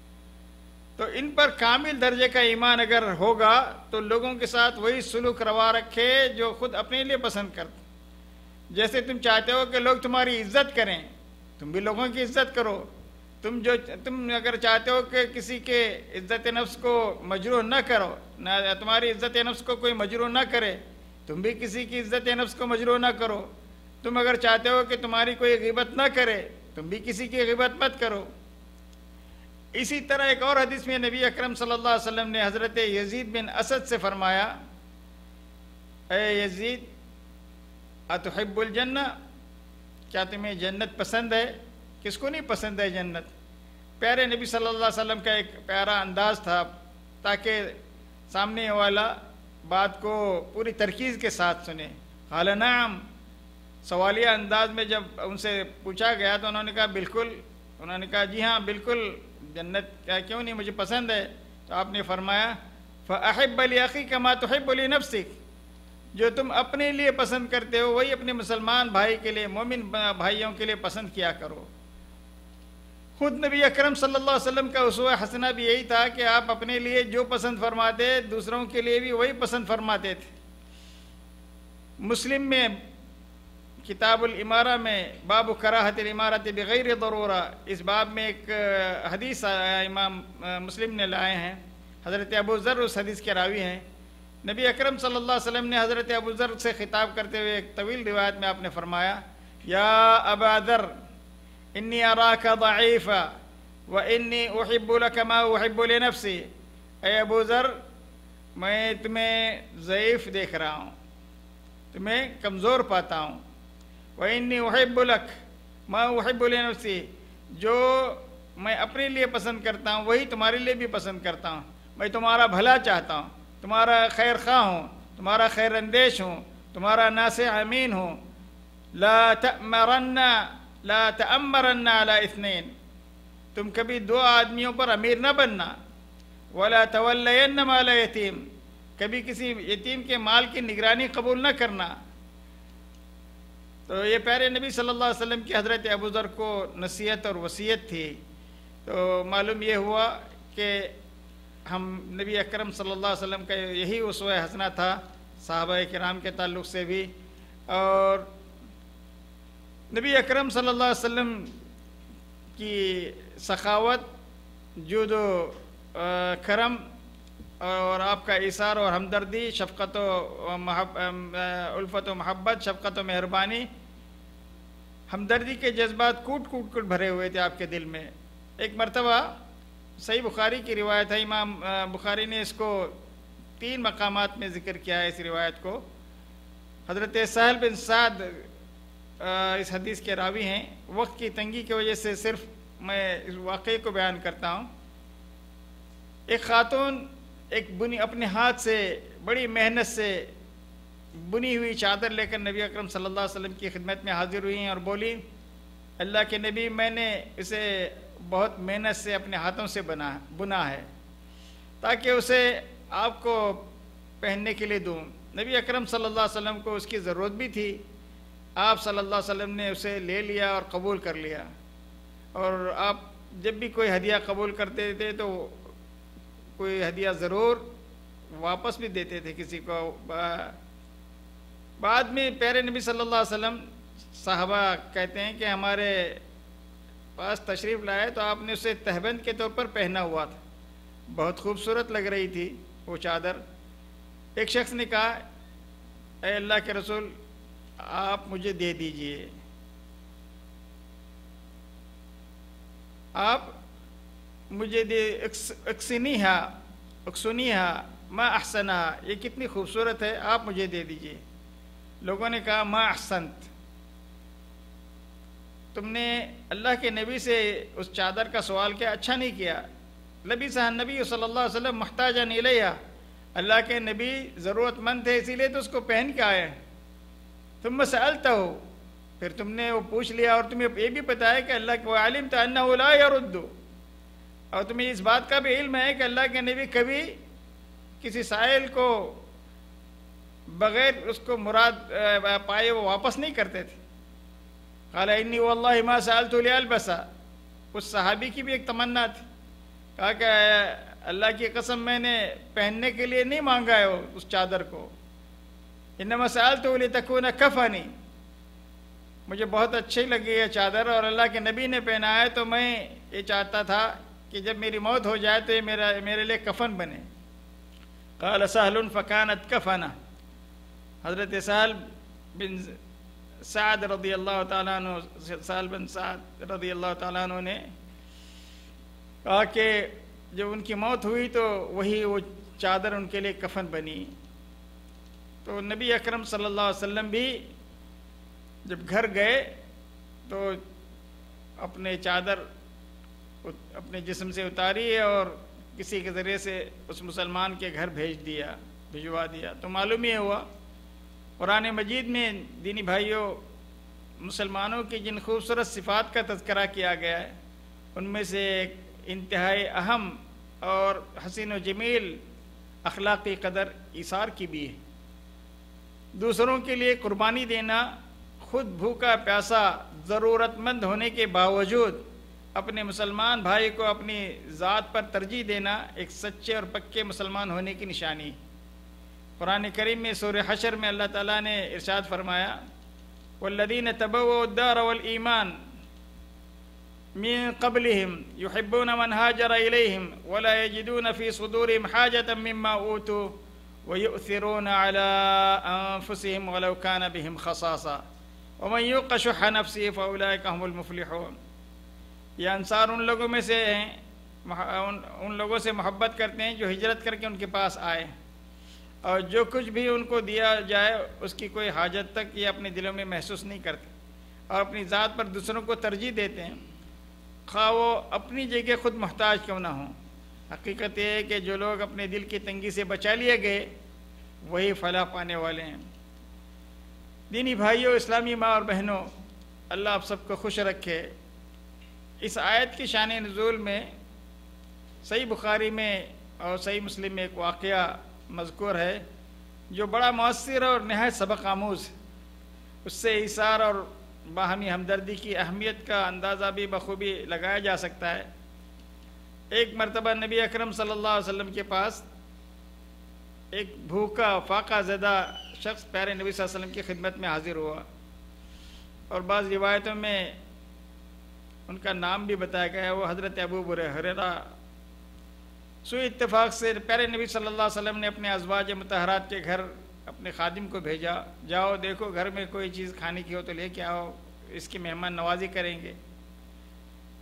S1: تو ان پر کامل درجے کا ایمان اگر ہوگا تو لوگوں کے ساتھ وہی سلوک روا رکھے جو خود اپنے لیے پسند کرتے۔ جیسے تم چاہتے ہو کہ لوگ تمہاری عزت کریں، تم بھی لوگوں کی عزت کرو۔ تم جو تم اگر چاہتے ہو کہ کسی کے عزت نفس کو مجروح نہ کرو، نہ تمہاری عزت نفس کو کوئی مجروح نہ کرے، تم بھی کسی کی عزت نفس کو مجروح نہ کرو۔ تم اگر چاہتے ہو کہ تمہاری کوئی غیبت نہ کرے، تم بھی کسی کی غیبت مت کرو۔ اسی طرح ایک اور حدیث میں نبی اکرم صلی اللہ علیہ وسلم نے حضرت یزید بن اسد سے فرمایا، اے یزید اتحب الجنہ، کیا تمہیں جنت پسند ہے؟ کس کو نہیں پسند ہے جنت؟ پیارے نبی صلی اللہ علیہ وسلم کا ایک پیارا انداز تھا تاکہ سامنے والا بات کو پوری ترکیز کے ساتھ سنے۔ قال نعم، سوالیہ انداز میں جب ان سے پوچھا گیا تو انہوں نے کہا بالکل، انہوں نے کہا جی ہاں بالکل، جنت کیا کیوں نہیں، مجھے پسند ہے۔ تو آپ نے فرمایا فَأَحِبَّ لِأَخِيكَ مَا تُحِبُّ لِنَفْسِكَ، جو تم اپنے لیے پسند کرتے ہو وہی اپنے مسلمان بھائی کے لیے، مومن بھائیوں کے لیے پسند کیا کرو۔ خود نبی اکرم صلی اللہ علیہ وسلم کا اسوہ حسنہ بھی یہی تھا کہ آپ اپنے لیے جو پسند فرماتے دوسروں کے لیے بھی وہی پسند فرماتے تھے۔ مسلم میں کتاب الامارہ میں باب کراہت الامارۃ بغیر ضرورہ، اس باب میں ایک حدیث امام مسلم نے لائے ہیں، حضرت ابو ذر اس حدیث کے راوی ہیں۔ نبی اکرم صلی اللہ علیہ وسلم نے حضرت ابو ذر سے خطاب کرتے ہوئے ایک طویل روایت میں آپ نے فرمایا، یا ابا ذر انی اراک ضعیفا وانی احب لک ما احب لنفسی، اے ابو ذر میں تمہیں ضعیف دیکھ رہا ہوں، تمہیں کمزور پاتا ہوں، وانی احب لک ما احب لنفسی، جو میں اپنے لیے پسند کرتا ہوں وہی تمہارے لیے بھی پسند کرتا ہوں، میں تمہارا بھلا چاہتا ہوں، تمہارا خیر خواہ ہوں، تمہارا خیر اندیش ہوں، تمہارا ناصح امین ہوں۔ لا تأمرن لا تأمرن علی اثنین، تم کبھی دو آدمیوں پر امیر نہ بننا، ولا تولین مال یتیم، کبھی کسی یتیم کے مال کی نگرانی قبول نہ کرنا۔ تو یہ پیارے نبی صلی اللہ علیہ وسلم کی حضرت ابو ذر کو نصیحت اور وصیت تھی۔ تو معلوم یہ ہوا کہ ہم نبی اکرم صلی اللہ علیہ وسلم کا یہی اسوہ حسنہ تھا صحابہ کرام کے تعلق سے بھی، اور نبی اکرم صلی اللہ علیہ وسلم کی سخاوت، جود و کرم اور آپ کا ایثار اور ہمدردی، شفقت و محب الفت و محبت، شفقت و مہربانی، ہمدردی کے جذبات کوٹ کوٹ کوٹ بھرے ہوئے تھے آپ کے دل میں۔ ایک مرتبہ صحیح بخاری کی روایت ہے، امام بخاری نے اس کو تین مقامات میں ذکر کیا ہے اس روایت کو۔ حضرت سہل بن سعد اس حدیث کے راوی ہیں۔ وقت کی تنگی کی وجہ سے صرف میں اس واقعے کو بیان کرتا ہوں۔ ایک خاتون ایک بنی اپنے ہاتھ سے بڑی محنت سے بنی ہوئی چادر لے کر نبی اکرم صلی اللہ علیہ وسلم کی خدمت میں حاضر ہوئی ہیں اور بولی، اللہ کے نبی، میں نے اسے بہت محنت سے اپنے ہاتھوں سے بنا بنا ہے تاکہ اسے آپ کو پہننے کے لیے دوں۔ نبی اکرم صلی اللہ علیہ وسلم کو اس کی ضرورت بھی تھی۔ آپ صلی اللہ علیہ وسلم نے اسے لے لیا اور قبول کر لیا، اور آپ جب بھی کوئی ہدیہ قبول کرتے تھے تو کوئی ہدیہ ضرور واپس بھی دیتے تھے کسی کو۔ بعد میں پیارے نبی صلی اللہ علیہ وسلم صحابہ کہتے ہیں کہ ہمارے پاس تشریف لائے تو آپ نے اسے تہبند کے طور پر پہنا ہوا تھا، بہت خوبصورت لگ رہی تھی وہ چادر۔ ایک شخص نے کہا، اے اللہ کے رسول، آپ مجھے دے دیجئے، آپ مجھے دے اکسنیہا اکسنیہا ما احسنہا، یہ کتنی خوبصورت ہے، آپ مجھے دے دیجئے۔ لوگوں نے کہا، ما احسنت، تم نے اللہ کے نبی سے اس چادر کا سوال کیا، اچھا نہیں کیا۔ نبی صلی نبی صلی اللہ علیہ وسلم محتاجن الیہا، اللہ کے نبی ضرورت مند تھے اسی لیے تو اس کو پہن کے آئے۔ ثم سألتہ، پھر تم نے وہ پوچھ لیا اور تمہیں یہ بھی پتہ ہے کہ اللہ کو علمت انہ لا یرد، اور تمہیں اس بات کا بھی علم ہے کہ اللہ کے نبی کبھی کسی سائل کو بغیر اس کو مراد پائے وہ واپس نہیں کرتے تھے۔ قال انی واللہ ما سألت لیلبس، اس صحابی کی بھی ایک تمنا تھی، کہا کہ اللہ کی قسم میں نے پہننے کے لیے نہیں مانگا ہے اس چادر کو، انما سألت لتکون کفنی، مجھے بہت اچھی لگی یہ چادر اور اللہ کے نبی نے پہنا ہے تو میں یہ چاہتا تھا کہ جب میری موت ہو جائے تو یہ میرا میرے لیے کفن بنے۔ قال سہل فکانت کفنا، حضرت سہل بن سعد رضی اللہ تعالیٰ عنہ سہل بن سعد رضی اللہ تعالیٰ عنہ نے کہا کہ جب ان کی موت ہوئی تو وہی وہ چادر ان کے لیے کفن بنی۔ تو نبی اکرم صلی اللہ علیہ وسلم بھی جب گھر گئے تو اپنے چادر اپنے جسم سے اتاری اور کسی کے ذریعے سے اس مسلمان کے گھر بھیج دیا بھجوا دیا۔ تو معلوم یہ ہوا قرآن مجید میں دینی بھائیوں مسلمانوں کی جن خوبصورت صفات کا تذکرہ کیا گیا ہے ان میں سے ایک انتہائی اہم اور حسین و جمیل اخلاقی قدر ایثار کی بھی ہے۔ دوسروں کے لیے قربانی دینا، خود بھوکا پیاسا ضرورت مند ہونے کے باوجود اپنے مسلمان بھائی کو اپنی ذات پر ترجیح دینا ایک سچے اور پکے مسلمان ہونے کی نشانی۔ قرآن کریم میں سورہ حشر میں اللہ تعالیٰ نے ارشاد فرمایا، والذین تبوؤوا الدار والایمان من قبلهم يحبون من هاجر إليهم ولا يجدون في صدورهم حاجة مما أوتوا ويؤثرون على أنفسهم ولو كان بهم خصاصة ومن يوق شح نفسه فأولئك هم المفلحون۔ یہ انصار ان لوگوں میں سے ہیں، ان لوگوں سے محبت کرتے ہیں جو ہجرت کر کے ان کے پاس آئے، اور جو کچھ بھی ان کو دیا جائے اس کی کوئی حاجت تک یہ اپنے دلوں میں محسوس نہیں کرتے، اور اپنی ذات پر دوسروں کو ترجیح دیتے ہیں، خواہ وہ اپنی جگہ خود محتاج کیوں نہ ہوں۔ حقیقت یہ ہے کہ جو لوگ اپنے دل کی تنگی سے بچا لیے گئے وہی فلاح پانے والے ہیں۔ دینی بھائیوں، اسلامی ماں اور بہنوں، اللہ آپ سب کو خوش رکھے۔ اس آیت کی شان نزول میں صحیح بخاری میں اور صحیح مسلم میں ایک واقعہ مذکور ہے جو بڑا مؤثر اور نہایت سبق آموز ہے۔ اس سے ایثار اور باہمی ہمدردی کی اہمیت کا اندازہ بھی بخوبی لگایا جا سکتا ہے۔ ایک مرتبہ نبی اکرم صلی اللہ علیہ وسلم کے پاس ایک بھوکا فاقہ زدہ شخص پیارے نبی صلی اللہ علیہ وسلم کی خدمت میں حاضر ہوا، اور بعض روایتوں میں ان کا نام بھی بتایا گیا ہے، وہ حضرت ابو ہریرہ۔ سوئی اتفاق سے پیارے نبی صلی اللہ علیہ وسلم نے اپنے ازواج مطہرات کے گھر اپنے خادم کو بھیجا، جاؤ دیکھو گھر میں کوئی چیز کھانے کی ہو تو لے کے آؤ، اس کی مہمان نوازی کریں گے۔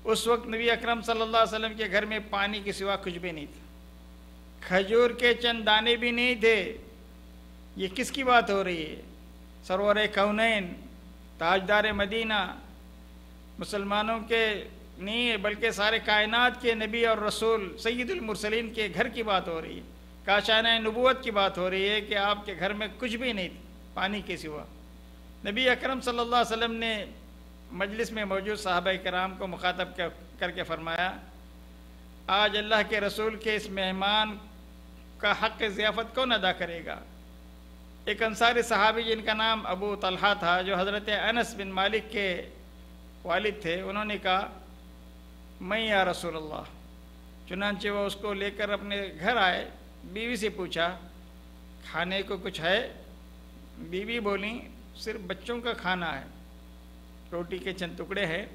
S1: اس وقت نبی اکرم صلی اللہ علیہ وسلم کے گھر میں پانی کے سوا کچھ بھی نہیں تھا، کھجور کے چند دانے بھی نہیں تھے۔ یہ کس کی بات ہو رہی ہے؟ سرور کونین، تاجدار مدینہ، مسلمانوں کے نہیں ہے بلکہ سارے کائنات کے نبی اور رسول سید المرسلین کے گھر کی بات ہو رہی ہے، کاشانہ نبوت کی بات ہو رہی ہے کہ آپ کے گھر میں کچھ بھی نہیں پانی کے سوا۔ نبی اکرم صلی اللہ علیہ وسلم نے مجلس میں موجود صحابہ کرام کو مخاطب کر کے فرمایا، آج اللہ کے رسول کے اس مہمان کا حق ضیافت کون ادا کرے گا؟ ایک انصاری صحابی جن کا نام ابو طلحہ تھا، جو حضرت انس بن مالک کے والد تھے، انہوں نے کہا میں یا رسول اللہ۔ چنانچہ وہ اس کو لے کر اپنے گھر آئے، بیوی سے پوچھا کھانے کو کچھ ہے؟ بیوی بولیں صرف بچوں کا کھانا ہے، روٹی کے چند ٹکڑے ہیں،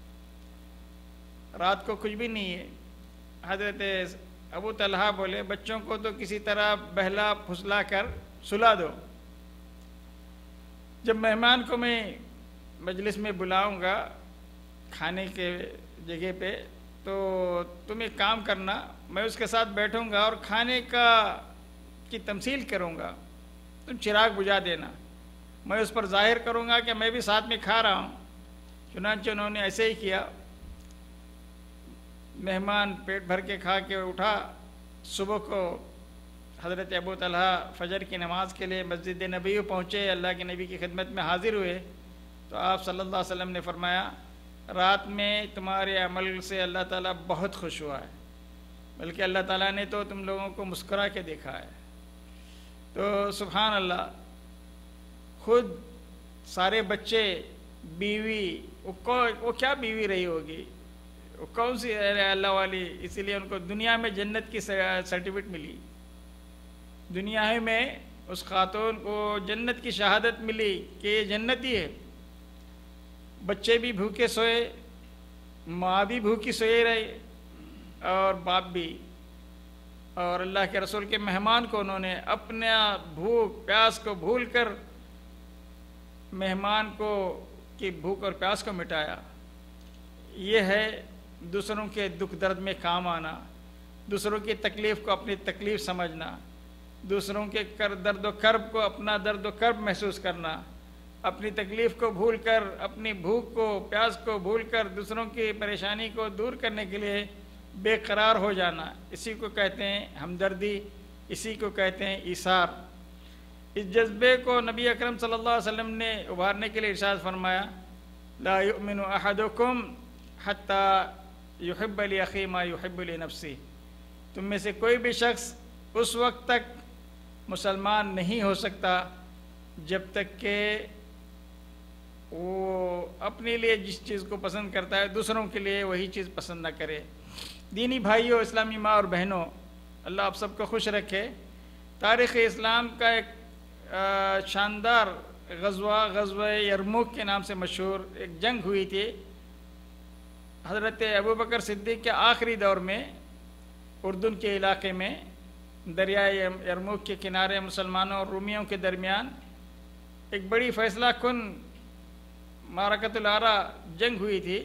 S1: رات کو کچھ بھی نہیں ہے۔ حضرت ابو طلحہ بولے بچوں کو تو کسی طرح بہلا پھسلا کر سلا دو، جب مہمان کو میں مجلس میں بلاؤں گا کھانے کے جگہ پہ تو تم ایک کام کرنا، میں اس کے ساتھ بیٹھوں گا اور کھانے کا کی تمثیل کروں گا، تم چراغ بجھا دینا، میں اس پر ظاہر کروں گا کہ میں بھی ساتھ میں کھا رہا ہوں۔ چنانچہ انہوں نے ایسے ہی کیا، مہمان پیٹ بھر کے کھا کے اٹھا۔ صبح کو حضرت ابو طلحہ فجر کی نماز کے لیے مسجد نبی پہنچے، اللہ کے نبی کی خدمت میں حاضر ہوئے تو آپ صلی اللہ علیہ وسلم نے فرمایا رات میں تمہارے عمل سے اللہ تعالیٰ بہت خوش ہوا ہے، بلکہ اللہ تعالیٰ نے تو تم لوگوں کو مسکرا کے دیکھا ہے۔ تو سبحان اللہ، خود سارے بچے، بیوی، وہ کیا بیوی رہی ہوگی، وہ کون سی اللہ والی، اسی لیے ان کو دنیا میں جنت کی سرٹیفکیٹ ملی، دنیا میں اس خاتون کو جنت کی شہادت ملی کہ یہ جنتی ہے۔ بچے بھی بھوکے سوئے، ماں بھی بھوکی سوئے رہے اور باپ بھی، اور اللہ کے رسول کے مہمان کو انہوں نے اپنا بھوک پیاس کو بھول کر مہمان کو کی بھوک اور پیاس کو مٹایا۔ یہ ہے دوسروں کے دکھ درد میں کام آنا، دوسروں کی تکلیف کو اپنی تکلیف سمجھنا، دوسروں کے کر درد و کرب کو اپنا درد و کرب محسوس کرنا، اپنی تکلیف کو بھول کر، اپنی بھوک کو پیاس کو بھول کر دوسروں کی پریشانی کو دور کرنے کے لیے بے قرار ہو جانا، اسی کو کہتے ہیں ہمدردی، اسی کو کہتے ہیں ایثار۔ اس جذبے کو نبی اکرم صلی اللہ علیہ وسلم نے ابھارنے کے لیے ارشاد فرمایا، لا یؤمن احدکم حتی یحب لاخیہ ما یحب لنفسہ، تم میں سے کوئی بھی شخص اس وقت تک مسلمان نہیں ہو سکتا جب تک کہ وہ اپنے لیے جس چیز کو پسند کرتا ہے دوسروں کے لیے وہی چیز پسند نہ کرے۔ دینی بھائیوں، اسلامی ماں اور بہنوں، اللہ آپ سب کو خوش رکھے۔ تاریخ اسلام کا ایک شاندار غزوہ غزوہ یرموک کے نام سے مشہور ایک جنگ ہوئی تھی حضرت ابوبکر صدیق کے آخری دور میں، اردن کے علاقے میں دریائے یرموک کے کنارے مسلمانوں اور رومیوں کے درمیان ایک بڑی فیصلہ کن معرکۃ العرا جنگ ہوئی تھی۔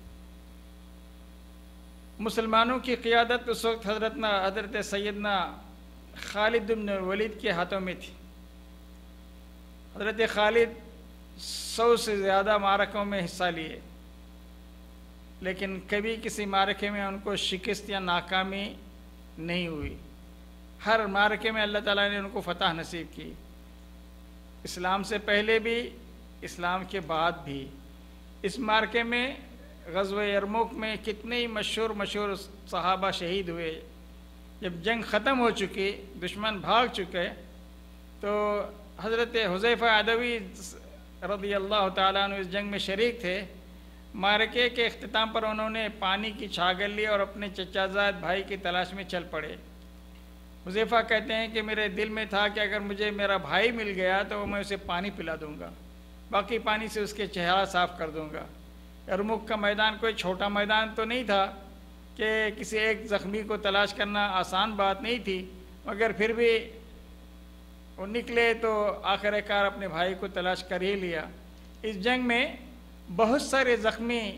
S1: مسلمانوں کی قیادت اس وقت حضرتنا حضرت سیدنا خالد بن ولید کے ہاتھوں میں تھی۔ حضرت خالد سو سے زیادہ معرکوں میں حصہ لیے، لیکن کبھی کسی معرکے میں ان کو شکست یا ناکامی نہیں ہوئی، ہر معرکے میں اللہ تعالیٰ نے ان کو فتح نصیب کی، اسلام سے پہلے بھی اسلام کے بعد بھی۔ اس معرکے میں غزوہ یرموک میں کتنے ہی مشہور مشہور صحابہ شہید ہوئے۔ جب جنگ ختم ہو چکی، دشمن بھاگ چکے، تو حضرت حذیفہ عدوی رضی اللہ تعالیٰ عنہ اس جنگ میں شریک تھے۔ معرکے کے اختتام پر انہوں نے پانی کی چھاگل لی اور اپنے چچا زاد بھائی کی تلاش میں چل پڑے۔ حذیفہ کہتے ہیں کہ میرے دل میں تھا کہ اگر مجھے میرا بھائی مل گیا تو میں اسے پانی پلا دوں گا، باقی پانی سے اس کے چہرہ صاف کر دوں گا۔ یرموک کا میدان کوئی چھوٹا میدان تو نہیں تھا کہ کسی ایک زخمی کو تلاش کرنا آسان بات نہیں تھی، مگر پھر بھی وہ نکلے تو آخر کار اپنے بھائی کو تلاش کر ہی لیا۔ اس جنگ میں بہت سارے زخمی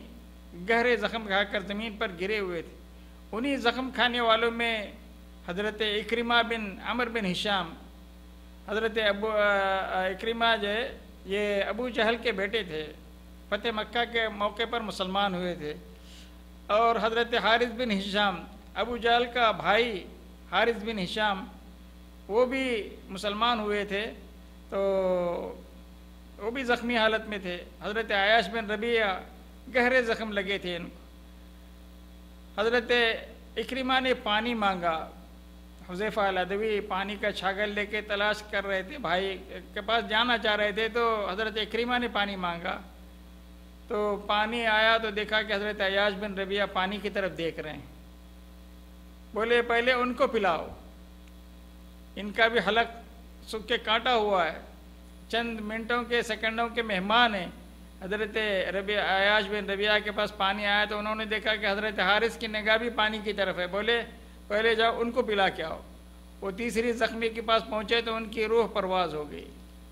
S1: گہرے زخم کھا کر زمین پر گرے ہوئے تھے۔ انہی زخم کھانے والوں میں حضرت اکرمہ بن عمر بن ہشام، حضرت ابو اکرمہ جو ہے یہ ابو جہل کے بیٹے تھے، فتح مکہ کے موقع پر مسلمان ہوئے تھے، اور حضرت حارث بن ہشام ابو جہل کا بھائی حارث بن ہشام وہ بھی مسلمان ہوئے تھے، تو وہ بھی زخمی حالت میں تھے۔ حضرت عیاش بن ربیعہ گہرے زخم لگے تھے ان کو۔ حضرت اکرمہ نے پانی مانگا، حذیفہ العدوی پانی کا چھاگل لے کے تلاش کر رہے تھے، بھائی کے پاس جانا چاہ رہے تھے، تو حضرت اکرمہ نے پانی مانگا تو پانی آیا تو دیکھا کہ حضرت عیاش بن ربیعہ پانی کی طرف دیکھ رہے ہیں۔ بولے پہلے ان کو پلاؤ، ان کا بھی حلق سوکھ کے کانٹا ہوا ہے، چند منٹوں کے سیکنڈوں کے مہمان ہیں۔ حضرت ربیعہ عیاش بن ربیعہ کے پاس پانی آیا تو انہوں نے دیکھا کہ حضرت حارث کی نگاہ بھی پانی کی طرف ہے، بولے پہلے جاؤ ان کو پلا کے آؤ۔ وہ تیسری زخمی کے پاس پہنچے تو ان کی روح پرواز ہو گئی،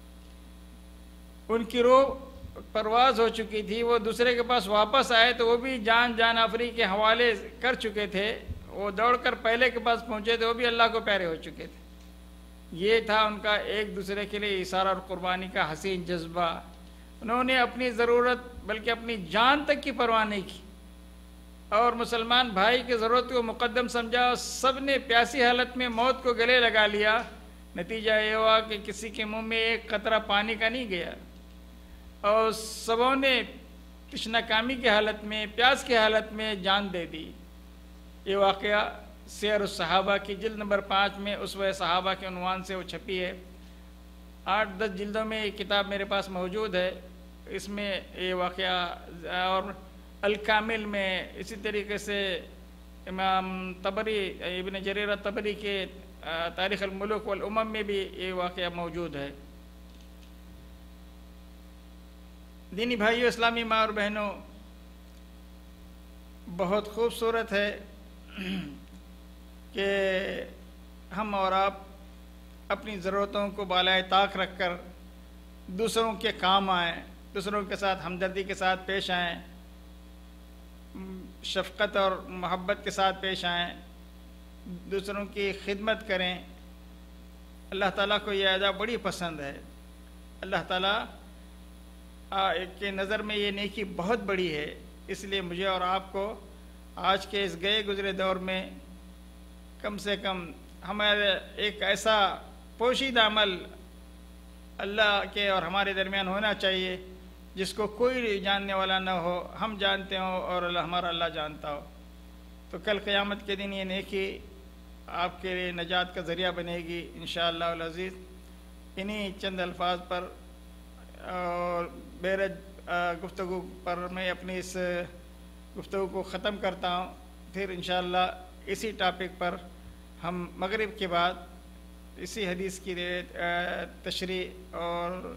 S1: ان کی روح پرواز ہو چکی تھی۔ وہ دوسرے کے پاس واپس آئے تو وہ بھی جان جان آفری کے حوالے کر چکے تھے، وہ دوڑ کر پہلے کے پاس پہنچے تو وہ بھی اللہ کو پیارے ہو چکے تھے۔ یہ تھا ان کا ایک دوسرے کے لیے ایثار اور قربانی کا حسین جذبہ۔ انہوں نے اپنی ضرورت بلکہ اپنی جان تک کی پرواہ نہیں کی، اور مسلمان بھائی کی ضرورت کو مقدم سمجھا۔ سب نے پیاسی حالت میں موت کو گلے لگا لیا، نتیجہ یہ ہوا کہ کسی کے منہ میں ایک قطرہ پانی کا نہیں گیا، اور سبوں نے تشنہ کامی کی حالت میں، پیاس کی حالت میں جان دے دی۔ یہ واقعہ سیر الصحابہ کی جلد نمبر پانچ میں اسوہ صحابہ کے عنوان سے وہ چھپی ہے۔ آٹھ دس جلدوں میں یہ کتاب میرے پاس موجود ہے، اس میں یہ واقعہ، اور الکامل میں اسی طریقے سے امام طبری ابن جریر طبری کے تاریخ الملوک والامم میں بھی یہ واقعہ موجود ہے۔ دینی بھائیو، اسلامی ماں اور بہنوں، بہت خوبصورت ہے کہ ہم اور آپ اپنی ضرورتوں کو بالائے طاق رکھ کر دوسروں کے کام آئیں، دوسروں کے ساتھ ہمدردی کے ساتھ پیش آئیں، شفقت اور محبت کے ساتھ پیش آئیں، دوسروں کی خدمت کریں۔ اللہ تعالیٰ کو یہ ادا بڑی پسند ہے۔ اللہ تعالیٰ کے نظر میں یہ نیکی بہت بڑی ہے، اس لیے مجھے اور آپ کو آج کے اس گئے گزرے دور میں کم سے کم ہمارے ایک ایسا پوشیدہ عمل اللہ کے اور ہمارے درمیان ہونا چاہیے جس کو کوئی جاننے والا نہ ہو، ہم جانتے ہوں اور اللہ ہمارا اللہ جانتا ہو۔ تو کل قیامت کے دن یہ نیکی آپ کے لیے نجات کا ذریعہ بنے گی انشاءاللہ العزیز۔ انہی چند الفاظ پر اور بیرج گفتگو پر میں اپنی اس گفتگو کو ختم کرتا ہوں۔ پھر انشاءاللہ اسی ٹاپک پر ہم مغرب کے بعد اسی حدیث کی تشریح اور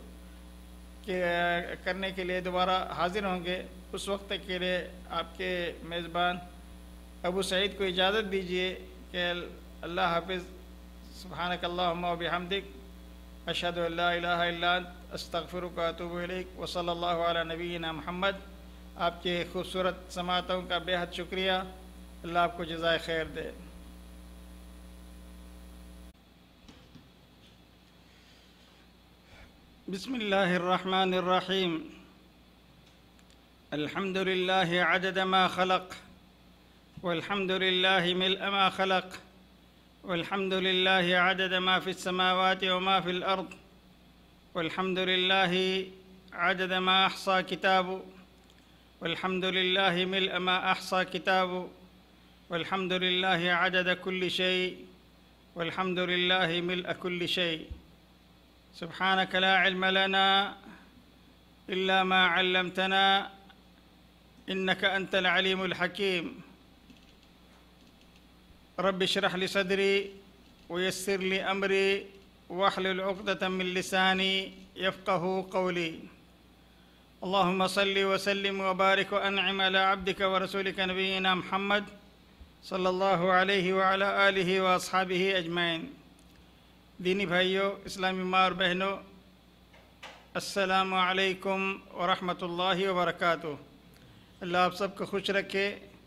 S1: کرنے کے لیے دوبارہ حاضر ہوں گے۔ اس وقت تک کے لیے آپ کے میزبان ابو سعید کو اجازت دیجیے کہ اللہ حافظ۔ سبحانک اللہم و بحمدک، اشہد ان لا الہ الا انت، استغفرک و اتوب الیک، وصلی اللہ علی نبینا محمد۔ آپ کے خوبصورت سماعتوں کا بے حد شکریہ، اللہ آپ کو جزائے خیر دے۔ بسم اللہ الرحمن الرحیم۔ الحمد للہ عدد ما خلق، والحمد للہ ملء ما خلق، والحمد للہ عدد ما فی السماوات وما فی الارض، والحمد للہ عدد ما احصى کتابه، والحمد للہ ملء ما احصى کتابه، والحمد للہ عدد كل شيء، والحمد للہ ملء كل شيء۔ سبحانك لا علم لنا إلا ما علمتنا إنك أنت العليم الحكيم۔ رب اشرح لي صدري ويسر لي أمري واحلل عقدة من لساني يفقه قولي۔ اللهم صل وسلم وبارك وأنعم على عبدك ورسولك نبينا محمد صلى الله عليه وعلى آله وأصحابه أجمعين۔ دینی بھائیوں، اسلامی ماں اور بہنوں، السلام علیکم ورحمۃ اللہ وبرکاتہ۔ اللہ آپ سب کو خوش رکھے۔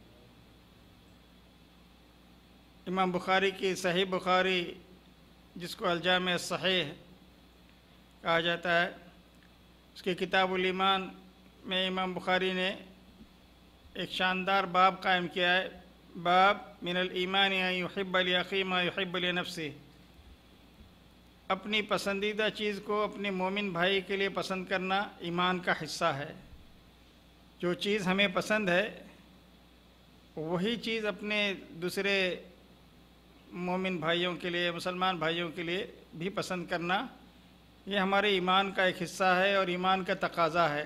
S1: امام بخاری کی صحیح بخاری، جس کو الجامع الصحیح کہا جاتا ہے، اس کی کتاب الایمان میں امام بخاری نے ایک شاندار باب قائم کیا ہے، باب من الایمان ان یحب لاخیہ ما یحب لنفسہ۔ اپنی پسندیدہ چیز کو اپنے مومن بھائی کے لیے پسند کرنا ایمان کا حصہ ہے۔ جو چیز ہمیں پسند ہے وہی چیز اپنے دوسرے مومن بھائیوں کے لیے، مسلمان بھائیوں کے لیے بھی پسند کرنا، یہ ہمارے ایمان کا ایک حصہ ہے اور ایمان کا تقاضا ہے۔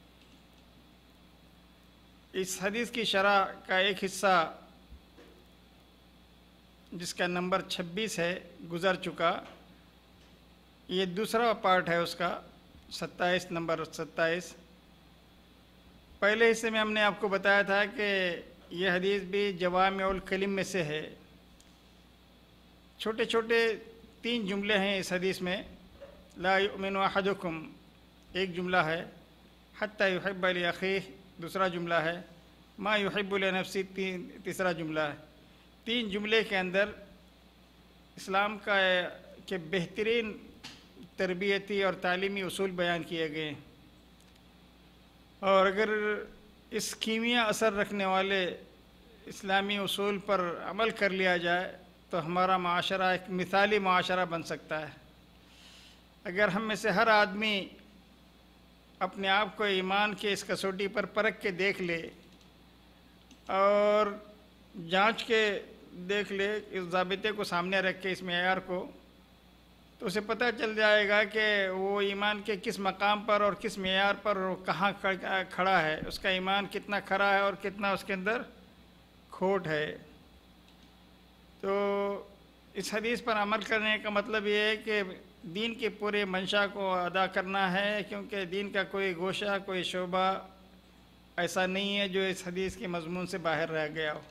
S1: اس حدیث کی شرح کا ایک حصہ جس کا نمبر چھبیس ہے گزر چکا، یہ دوسرا پارٹ ہے اس کا، ستائیس نمبر ستائیس۔ پہلے حصے میں ہم نے آپ کو بتایا تھا کہ یہ حدیث بھی جوامع الکلم میں سے ہے۔ چھوٹے چھوٹے تین جملے ہیں اس حدیث میں۔ لا یؤمن احدکم ایک جملہ ہے، حتی یحب لاخیہ دوسرا جملہ ہے، ما یحب لنفسہ تین تیسرا جملہ ہے۔ تین جملے کے اندر اسلام کا کے بہترین تربیتی اور تعلیمی اصول بیان کیے گئے ہیں، اور اگر اس کیمیا اثر رکھنے والے اسلامی اصول پر عمل کر لیا جائے تو ہمارا معاشرہ ایک مثالی معاشرہ بن سکتا ہے۔ اگر ہم میں سے ہر آدمی اپنے آپ کو ایمان کے اس کسوٹی پر پرکھ کے دیکھ لے اور جانچ کے دیکھ لے، اس ضابطے کو سامنے رکھ کے، اس معیار کو، تو اسے پتہ چل جائے گا کہ وہ ایمان کے کس مقام پر اور کس معیار پر وہ کہاں کھڑا ہے، اس کا ایمان کتنا کھرا ہے اور کتنا اس کے اندر کھوٹ ہے۔ تو اس حدیث پر عمل کرنے کا مطلب یہ ہے کہ دین کے پورے منشا کو ادا کرنا ہے، کیونکہ دین کا کوئی گوشہ، کوئی شعبہ ایسا نہیں ہے جو اس حدیث کے مضمون سے باہر رہ گیا ہو۔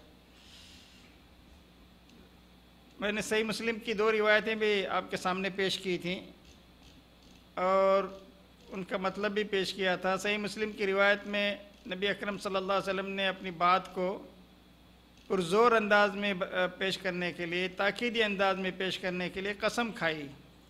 S1: میں نے صحیح مسلم کی دو روایتیں بھی آپ کے سامنے پیش کی تھیں اور ان کا مطلب بھی پیش کیا تھا۔ صحیح مسلم کی روایت میں نبی اکرم صلی اللہ علیہ وسلم نے اپنی بات کو پرزور انداز میں پیش کرنے کے لیے، تاکیدی انداز میں پیش کرنے کے لیے قسم کھائی۔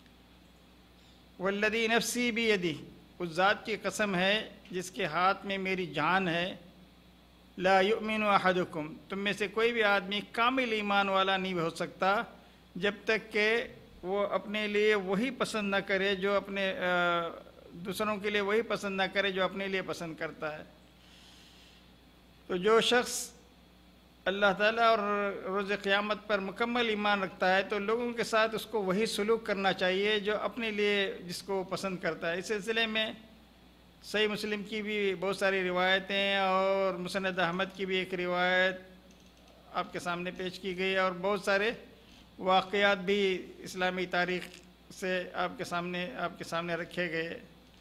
S1: والذی نفسی بیدہ، اس ذات کی قسم ہے جس کے ہاتھ میں میری جان ہے، لا یؤمن احدکم، تم میں سے کوئی بھی آدمی کامل ایمان والا نہیں ہو سکتا جب تک کہ وہ اپنے لیے وہی پسند نہ کرے جو اپنے دوسروں کے لیے وہی پسند نہ کرے جو اپنے لیے پسند کرتا ہے۔ تو جو شخص اللہ تعالیٰ اور روز قیامت پر مکمل ایمان رکھتا ہے تو لوگوں کے ساتھ اس کو وہی سلوک کرنا چاہیے جو اپنے لیے جس کو پسند کرتا ہے۔ اس سلسلے میں صحیح مسلم کی بھی بہت ساری روایتیں اور مسند احمد کی بھی ایک روایت آپ کے سامنے پیش کی گئی، اور بہت سارے واقعات بھی اسلامی تاریخ سے آپ کے سامنے آپ کے سامنے رکھے گئے،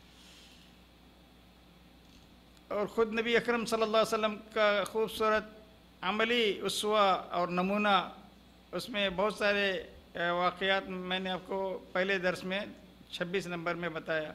S1: اور خود نبی اکرم صلی اللہ علیہ وسلم کا خوبصورت عملی اسوہ اور نمونہ، اس میں بہت سارے واقعات میں نے آپ کو پہلے درس میں چھبیس نمبر میں بتایا۔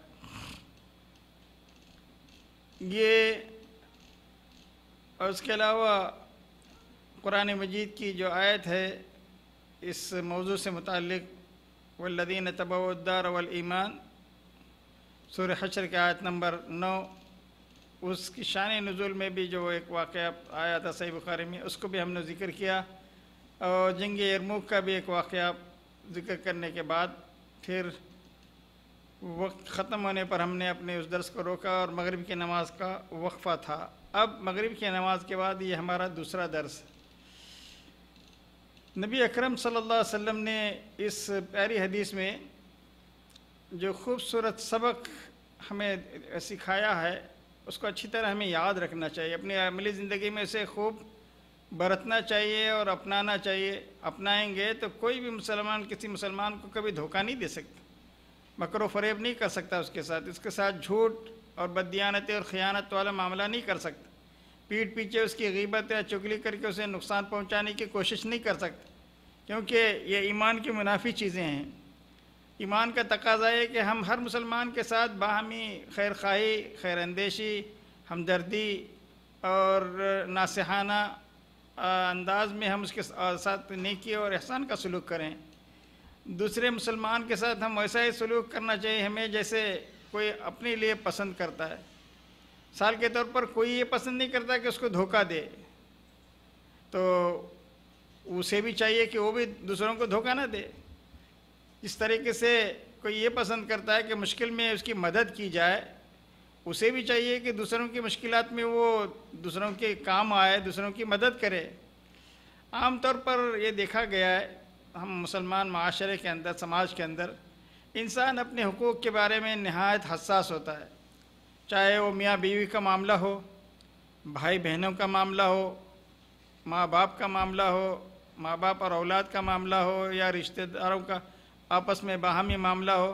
S1: یہ اور اس کے علاوہ قرآن مجید کی جو آیت ہے اس موضوع سے متعلق، والذین تبوؤا الدار والایمان، سورہ حشر کی آیت نمبر نو، اس کی شان نزول میں بھی جو ایک واقعہ آیا تھا صحیح بخاری میں، اس کو بھی ہم نے ذکر کیا، اور جنگ یرموک کا بھی ایک واقعہ ذکر کرنے کے بعد پھر وقت ختم ہونے پر ہم نے اپنے اس درس کو روکا اور مغرب کی نماز کا وقفہ تھا۔ اب مغرب کی نماز کے بعد یہ ہمارا دوسرا درس۔ نبی اکرم صلی اللہ علیہ وسلم نے اس پیاری حدیث میں جو خوبصورت سبق ہمیں سکھایا ہے اس کو اچھی طرح ہمیں یاد رکھنا چاہیے، اپنی عملی زندگی میں اسے خوب برتنا چاہیے اور اپنانا چاہیے۔ اپنائیں گے تو کوئی بھی مسلمان کسی مسلمان کو کبھی دھوکہ نہیں دے سکتا، مکر و فریب نہیں کر سکتا اس کے ساتھ، اس کے ساتھ جھوٹ اور بددیانتی اور خیانت والا معاملہ نہیں کر سکتا، پیٹھ پیچھے اس کی غیبت یا چگلی کر کے اسے نقصان پہنچانے کی کوشش نہیں کر سکتا، کیونکہ یہ ایمان کی منافی چیزیں ہیں۔ ایمان کا تقاضا ہے کہ ہم ہر مسلمان کے ساتھ باہمی خیر خواہی، خیر اندیشی، ہمدردی اور ناصحانہ انداز میں ہم اس کے ساتھ نیکی اور احسان کا سلوک کریں۔ دوسرے مسلمان کے ساتھ ہم ویسا ہی سلوک کرنا چاہیے ہمیں جیسے کوئی اپنے لیے پسند کرتا ہے۔ مثال کے طور پر کوئی یہ پسند نہیں کرتا کہ اس کو دھوکہ دے، تو اسے بھی چاہیے کہ وہ بھی دوسروں کو دھوکہ نہ دے۔ اس طریقے سے کوئی یہ پسند کرتا ہے کہ مشکل میں اس کی مدد کی جائے، اسے بھی چاہیے کہ دوسروں کی مشکلات میں وہ دوسروں کے کام آئے، دوسروں کی مدد کرے۔ عام طور پر یہ دیکھا گیا ہے ہم مسلمان معاشرے کے اندر، سماج کے اندر، انسان اپنے حقوق کے بارے میں نہایت حساس ہوتا ہے، چاہے وہ میاں بیوی کا معاملہ ہو، بھائی بہنوں کا معاملہ ہو، ماں باپ کا معاملہ ہو، ماں باپ اور اولاد کا معاملہ ہو، یا رشتہ داروں کا آپس میں باہمی معاملہ ہو۔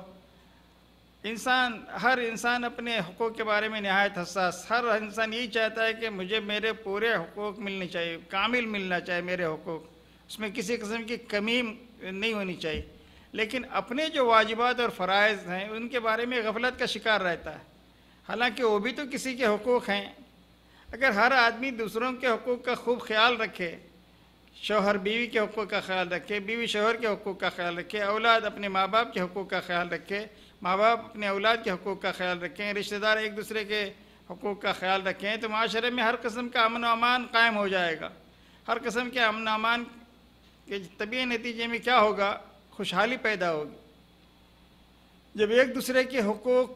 S1: انسان ہر انسان اپنے حقوق کے بارے میں نہایت حساس، ہر انسان یہی چاہتا ہے کہ مجھے میرے پورے حقوق ملنے چاہیے، کامل ملنا چاہیے میرے حقوق، اس میں کسی قسم کی کمی نہیں ہونی چاہیے۔ لیکن اپنے جو واجبات اور فرائض ہیں ان کے بارے میں غفلت کا شکار رہتا ہے، حالانکہ وہ بھی تو کسی کے حقوق ہیں۔ اگر ہر آدمی دوسروں کے حقوق کا خوب خیال رکھے، شوہر بیوی کے حقوق کا خیال رکھے، بیوی شوہر کے حقوق کا خیال رکھے، اولاد اپنے ماں باپ کے حقوق کا خیال رکھے، ماں باپ اپنے اولاد کے حقوق کا خیال رکھیں، رشتہ دار ایک دوسرے کے حقوق کا خیال رکھیں، تو معاشرے میں ہر قسم کا امن و امان قائم ہو جائے گا۔ ہر قسم کے امن و امان کے طبیعی نتیجے میں کیا ہوگا؟ خوشحالی پیدا ہوگی۔ جب ایک دوسرے کے حقوق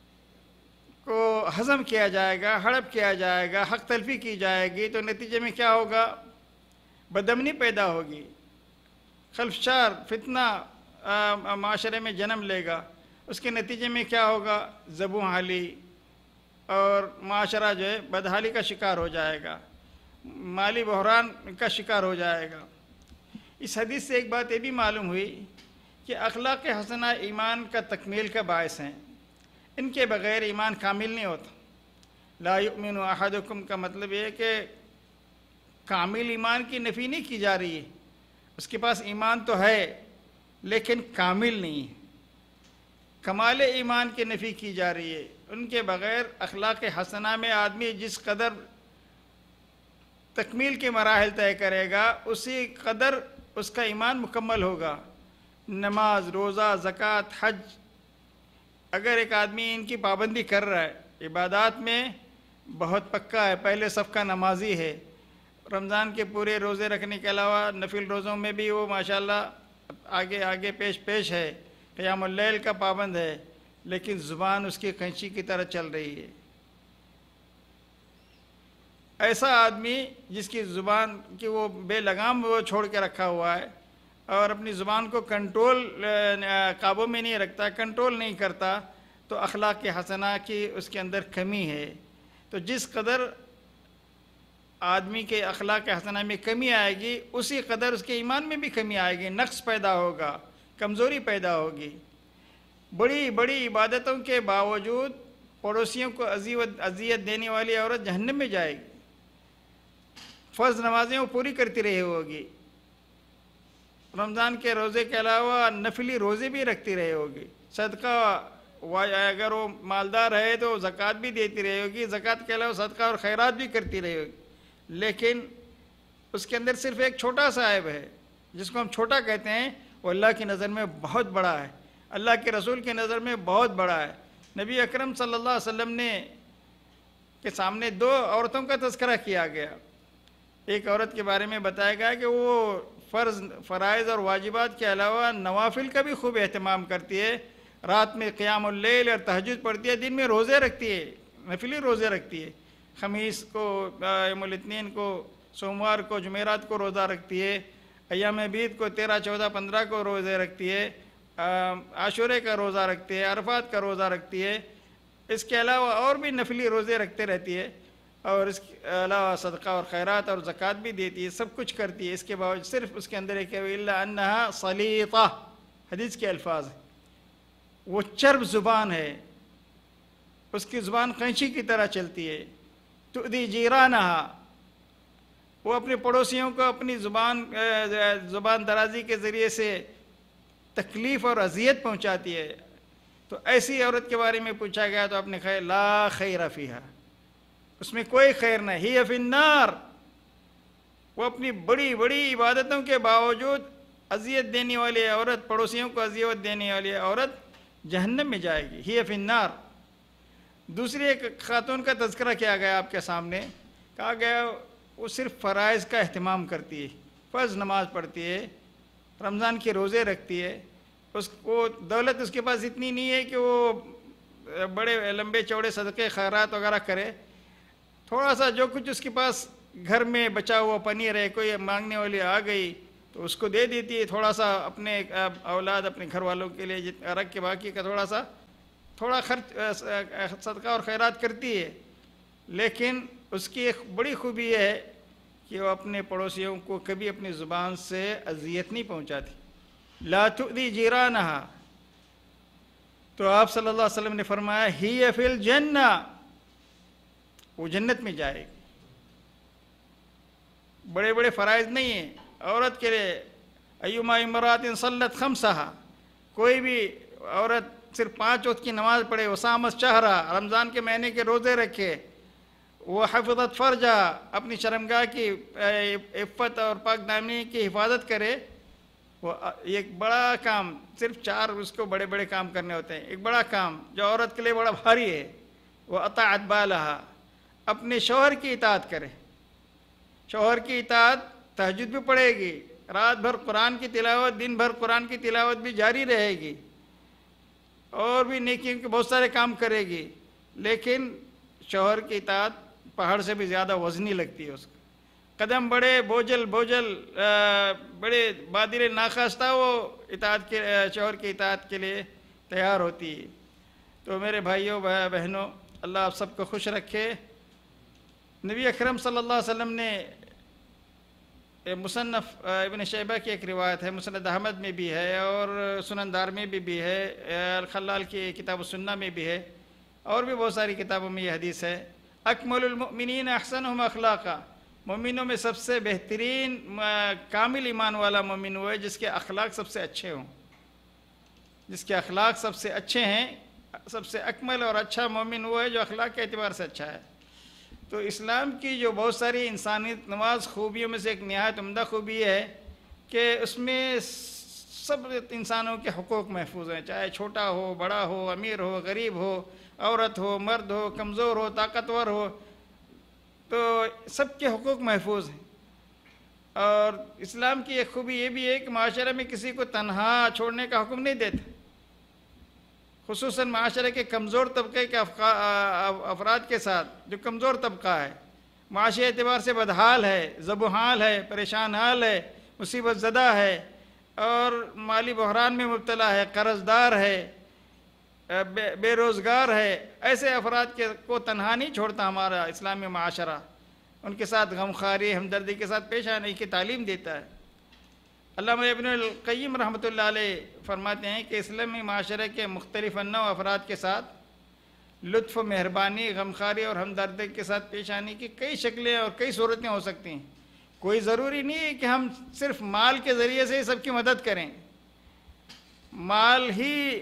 S1: کو ہضم کیا جائے گا، ہڑپ کیا جائے گا، حق تلفی کی جائے گی، تو نتیجے میں کیا ہوگا؟ بدامنی پیدا ہوگی، خلفشار فتنہ معاشرے میں جنم لے گا۔ اس کے نتیجے میں کیا ہوگا؟ زبوں حالی، اور معاشرہ جو ہے بدحالی کا شکار ہو جائے گا، مالی بحران کا شکار ہو جائے گا۔ اس حدیث سے ایک بات یہ بھی معلوم ہوئی کہ اخلاق حسنہ ایمان کا تکمیل کا باعث ہیں، ان کے بغیر ایمان کامل نہیں ہوتا۔ لا یؤمن احدکم کا مطلب یہ ہے کہ کامل ایمان کی نفی نہیں کی جا رہی ہے، اس کے پاس ایمان تو ہے لیکن کامل نہیں ہے، کمال ایمان کی نفی کی جا رہی ہے۔ ان کے بغیر اخلاق حسنہ میں آدمی جس قدر تکمیل کے مراحل طے کرے گا اسی قدر اس کا ایمان مکمل ہوگا۔ نماز، روزہ، زکوٰۃ، حج، اگر ایک آدمی ان کی پابندی کر رہا ہے، عبادات میں بہت پکا ہے، پہلے صف کا نمازی ہے، رمضان کے پورے روزے رکھنے کے علاوہ نفل روزوں میں بھی وہ ماشاءاللہ آگے آگے پیش پیش ہے، قیام اللیل کا پابند ہے، لیکن زبان اس کی قینچی کی طرح چل رہی ہے۔ ایسا آدمی جس کی زبان کی وہ بے لگام وہ چھوڑ کے رکھا ہوا ہے اور اپنی زبان کو کنٹرول قابو میں نہیں رکھتا، کنٹرول نہیں کرتا، تو اخلاق حسنہ کی اس کے اندر کمی ہے۔ تو جس قدر آدمی کے اخلاق حسنہ میں کمی آئے گی اسی قدر اس کے ایمان میں بھی کمی آئے گی، نقص پیدا ہوگا، کمزوری پیدا ہوگی۔ بڑی بڑی عبادتوں کے باوجود پڑوسیوں کو اذیت دینے والی عورت جہنم میں جائے گی، فرض نمازیں وہ پوری کرتی رہی ہوگی، رمضان کے روزے کے علاوہ نفلی روزے بھی رکھتی رہی ہوگی، صدقہ اگر وہ مالدار ہے تو زکوٰۃ بھی دیتی رہی ہوگی، زکوٰۃ کے علاوہ صدقہ اور خیرات بھی کرتی رہی ہوگی، لیکن اس کے اندر صرف ایک چھوٹا سا عیب ہے جس کو ہم چھوٹا کہتے ہیں، وہ اللہ کی نظر میں بہت بڑا ہے، اللہ کے رسول کی نظر میں بہت بڑا ہے۔ نبی اکرم صلی اللہ علیہ وسلم نے کے سامنے دو عورتوں کا تذکرہ کیا گیا۔ ایک عورت کے بارے میں بتایا گیا کہ وہ فرض فرائض اور واجبات کے علاوہ نوافل کا بھی خوب اہتمام کرتی ہے، رات میں قیام اللیل اور تہجد پڑھتی ہے، دن میں روزے رکھتی ہے، نفلی روزے رکھتی ہے، خمیس کو، یوم الاثنین کو، سوموار کو، جمعرات کو روزہ رکھتی ہے، ایام بیت کو تیرہ چودہ پندرہ کو روزے رکھتی ہے، عاشورے کا روزہ رکھتی ہے، عرفات کا روزہ رکھتی ہے، اس کے علاوہ اور بھی نفلی روزے رکھتے رہتی ہے، اور اس کے علاوہ صدقہ اور خیرات اور زکوٰۃ بھی دیتی ہے، سب کچھ کرتی ہے۔ اس کے باوجود صرف اس کے اندر ایک الا انہا صلیطہ، حدیث کے الفاظ ہیں، وہ چرب زبان ہے، اس کی زبان قینچی کی طرح چلتی ہے، تؤذی جیرانہا، وہ اپنے پڑوسیوں کو اپنی زبان زبان درازی کے ذریعے سے تکلیف اور اذیت پہنچاتی ہے۔ تو ایسی عورت کے بارے میں پوچھا گیا تو آپ نے کہا لا خیر فیہا، اس میں کوئی خیر نہیں. ہی فی النار، وہ اپنی بڑی بڑی عبادتوں کے باوجود اذیت دینے والی عورت، پڑوسیوں کو اذیت دینے والی عورت جہنم میں جائے گی. ہی فی النار. دوسری ایک خاتون کا تذکرہ کیا گیا آپ کے سامنے، کہا گیا وہ صرف فرائض کا اہتمام کرتی ہے، فرض نماز پڑھتی ہے، رمضان کے روزے رکھتی ہے، اس کو دولت اس کے پاس اتنی نہیں ہے کہ وہ بڑے لمبے چوڑے صدقے خیرات وغیرہ کرے. تھوڑا سا جو کچھ اس کے پاس گھر میں بچا ہوا پنیر ہے، کوئی مانگنے والی آ گئی تو اس کو دے دیتی ہے، تھوڑا سا اپنے اولاد اپنے گھر والوں کے لیے رکھ کے باقی کا تھوڑا سا تھوڑا خرچ صدقہ اور خیرات کرتی ہے. لیکن اس کی ایک بڑی خوبی یہ ہے کہ وہ اپنے پڑوسیوں کو کبھی اپنی زبان سے اذیت نہیں پہنچاتی. لا تؤذی جیرانہا. تو آپ صلی اللہ علیہ وسلم نے فرمایا ہی فی الجنہ، وہ جنت میں جائے گی. بڑے بڑے فرائض نہیں ہیں عورت کے لیے. ایما امرات صلت خمسہا، کوئی بھی عورت صرف پانچ وقت کی نماز پڑھے، وصامت شہرا، رمضان کے مہینے کے روزے رکھے، وہ حفظت فرجا، اپنی شرمگاہ کی عفت اور پاک دامنی کی حفاظت کرے. وہ ایک بڑا کام، صرف چار اس کو بڑے بڑے کام کرنے ہوتے ہیں. ایک بڑا کام جو عورت کے لیے بڑا بھاری ہے، وہ اطاعت بالہا، اپنے شوہر کی اطاعت کرے. شوہر کی اطاعت، تہجد بھی پڑھے گی، رات بھر قرآن کی تلاوت، دن بھر قرآن کی تلاوت بھی جاری رہے گی، اور بھی نیکیوں کے بہت سارے کام کرے گی. لیکن شوہر کی اطاعت پہاڑ سے بھی زیادہ وزنی لگتی ہے. اس کو قدم بڑے بوجھل بوجھل بڑے بادل ناخواستہ وہ اطاعت کے شوہر کی اطاعت کے لیے تیار ہوتی ہے. تو میرے بھائیوں بہنوں، اللہ آپ سب کو خوش رکھے. نبی اکرم صلی اللہ علیہ وسلم نے مصنف ابن شیبہ کی ایک روایت ہے، مسند احمد میں بھی ہے اور سنن دارمی میں بھی ہے، الخلال کی کتاب السنہ میں بھی ہے، اور بھی بہت ساری کتابوں میں یہ حدیث ہے. اکمل المؤمنین احسنہم اخلاقا، مومنوں میں سب سے بہترین کامل ایمان والا مومن وہ ہے جس کے اخلاق سب سے اچھے ہوں، جس کے اخلاق سب سے اچھے ہیں. سب سے اکمل اور اچھا مومن وہ ہے جو اخلاق کے اعتبار سے اچھا ہے. تو اسلام کی جو بہت ساری انسانیت نواز خوبیوں میں سے ایک نہایت عمدہ خوبی یہ ہے کہ اس میں سب انسانوں کے حقوق محفوظ ہیں، چاہے چھوٹا ہو، بڑا ہو، امیر ہو، غریب ہو، عورت ہو، مرد ہو، کمزور ہو، طاقتور ہو، تو سب کے حقوق محفوظ ہیں. اور اسلام کی ایک خوبی یہ بھی ہے کہ معاشرے میں کسی کو تنہا چھوڑنے کا حکم نہیں دیتا، خصوصاً معاشرے کے کمزور طبقے کے افراد کے ساتھ. جو کمزور طبقہ ہے، معاشی اعتبار سے بدحال ہے، زبحال ہے، پریشان حال ہے، مصیبت زدہ ہے، اور مالی بحران میں مبتلا ہے، قرض دار ہے، بے بے روزگار ہے، ایسے افراد کے کو تنہا نہیں چھوڑتا ہمارا اسلامی معاشرہ. ان کے ساتھ غمخواری، ہمدردی کے ساتھ پیش آنے کی تعلیم دیتا ہے. علامہ ابن القیم رحمۃ اللہ علیہ فرماتے ہیں کہ اسلامی معاشرے کے مختلف انواع افراد کے ساتھ لطف و مہربانی، غمخواری اور ہمدردی کے ساتھ پیش آنے کی کئی شکلیں اور کئی صورتیں ہو سکتی ہیں. کوئی ضروری نہیں ہے کہ ہم صرف مال کے ذریعے سے سب کی مدد کریں. مال ہی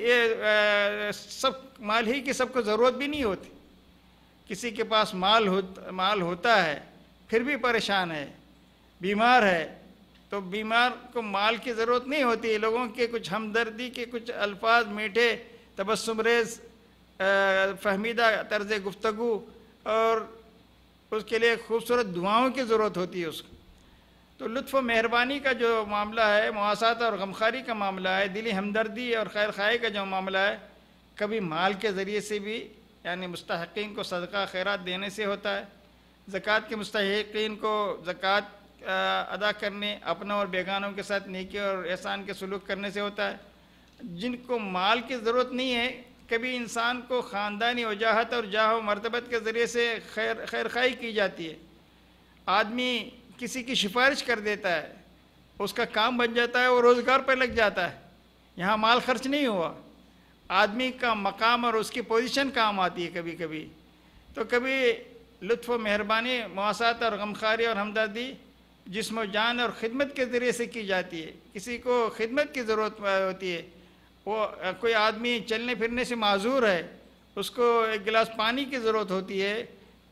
S1: سب مال ہی کی سب کو ضرورت بھی نہیں ہوتی. کسی کے پاس مال ہو مال ہوتا ہے پھر بھی پریشان ہے، بیمار ہے، تو بیمار کو مال کی ضرورت نہیں ہوتی. لوگوں کے کچھ ہمدردی کے کچھ الفاظ، میٹھے تبسم ریز فہمیدہ طرز گفتگو اور اس کے لیے خوبصورت دعاؤں کی ضرورت ہوتی ہے اس کو. تو لطف و مہربانی کا جو معاملہ ہے، مواسات اور غمخواری کا معاملہ ہے، دلی ہمدردی اور خیر خواہی کا جو معاملہ ہے، کبھی مال کے ذریعے سے بھی، یعنی مستحقین کو صدقہ خیرات دینے سے ہوتا ہے. زکوٰۃ کے مستحقین کو زکوٰۃ ادا کرنے، اپنوں اور بیگانوں کے ساتھ نیکی اور احسان کے سلوک کرنے سے ہوتا ہے. جن کو مال کی ضرورت نہیں ہے، کبھی انسان کو خاندانی وجاہت اور جاہ و مرتبت کے ذریعے سے خیر خیر خواہی کی جاتی ہے. آدمی کسی کی سفارش کر دیتا ہے، اس کا کام بن جاتا ہے، وہ روزگار پہ لگ جاتا ہے. یہاں مال خرچ نہیں ہوا، آدمی کا مقام اور اس کی پوزیشن کام آتی ہے کبھی کبھی. تو کبھی لطف و مہربانی، مواسات اور غمخواری اور ہمدردی جسم و جان اور خدمت کے ذریعے سے کی جاتی ہے. کسی کو خدمت کی ضرورت ہوتی ہے، وہ کوئی آدمی چلنے پھرنے سے معذور ہے، اس کو ایک گلاس پانی کی ضرورت ہوتی ہے،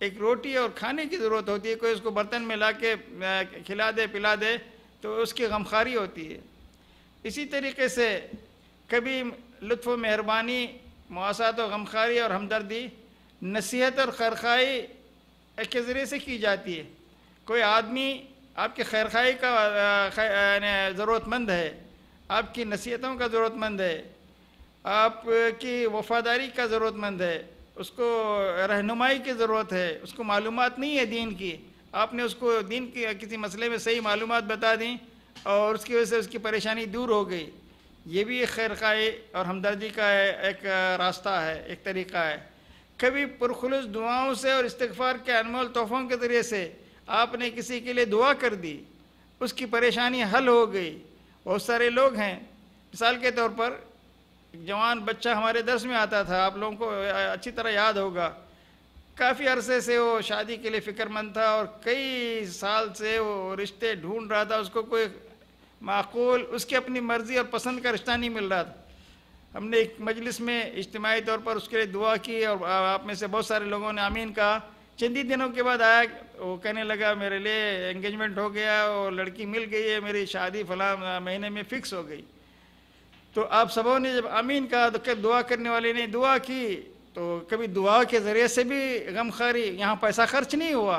S1: ایک روٹی اور کھانے کی ضرورت ہوتی ہے، کوئی اس کو برتن میں لا کے کھلا دے پلا دے تو اس کی غمخواری ہوتی ہے۔ اسی طریقے سے کبھی لطف و مہربانی، مواسات و غمخواری اور ہمدردی نصیحت اور خیرخواہی کے ذریعے سے کی جاتی ہے۔ کوئی آدمی آپ کی خیرخواہی کا ضرورت مند ہے، آپ کی نصیحتوں کا ضرورت مند ہے، آپ کی وفاداری کا ضرورت مند ہے، اس کو رہنمائی کی ضرورت ہے، اس کو معلومات نہیں ہے دین کی، آپ نے اس کو دین کی کسی مسئلے میں صحیح معلومات بتا دیں اور اس کی وجہ سے اس کی پریشانی دور ہو گئی، یہ بھی ایک خیرخواہی اور ہمدردی کا ایک راستہ ہے، ایک طریقہ ہے۔ کبھی پرخلوص دعاؤں سے اور استغفار کے انمول تحفوں کے ذریعے سے آپ نے کسی کے لیے دعا کر دی، اس کی پریشانی حل ہو گئی۔ بہت سارے لوگ ہیں، مثال کے طور پر ایک جوان بچہ ہمارے درس میں آتا تھا، آپ لوگوں کو اچھی طرح یاد ہوگا، کافی عرصے سے وہ شادی کے لیے فکر مند تھا اور کئی سال سے وہ رشتے ڈھونڈ رہا تھا، اس کو کوئی معقول اس کی اپنی مرضی اور پسند کا رشتہ نہیں مل رہا تھا۔ ہم نے ایک مجلس میں اجتماعی طور پر اس کے لیے دعا کی اور آپ میں سے بہت سارے لوگوں نے آمین کہا۔ چند ہی دنوں کے بعد آیا، وہ کہنے لگا میرے لیے انگیجمنٹ ہو گیا اور لڑکی مل گئی ہے، میری شادی فلاں مہینے میں فکس ہو گئی۔ تو آپ سبوں نے جب آمین کہا تو کہ دعا کرنے والے نے دعا کی، تو کبھی دعا کے ذریعے سے بھی غمخواری، یہاں پیسہ خرچ نہیں ہوا،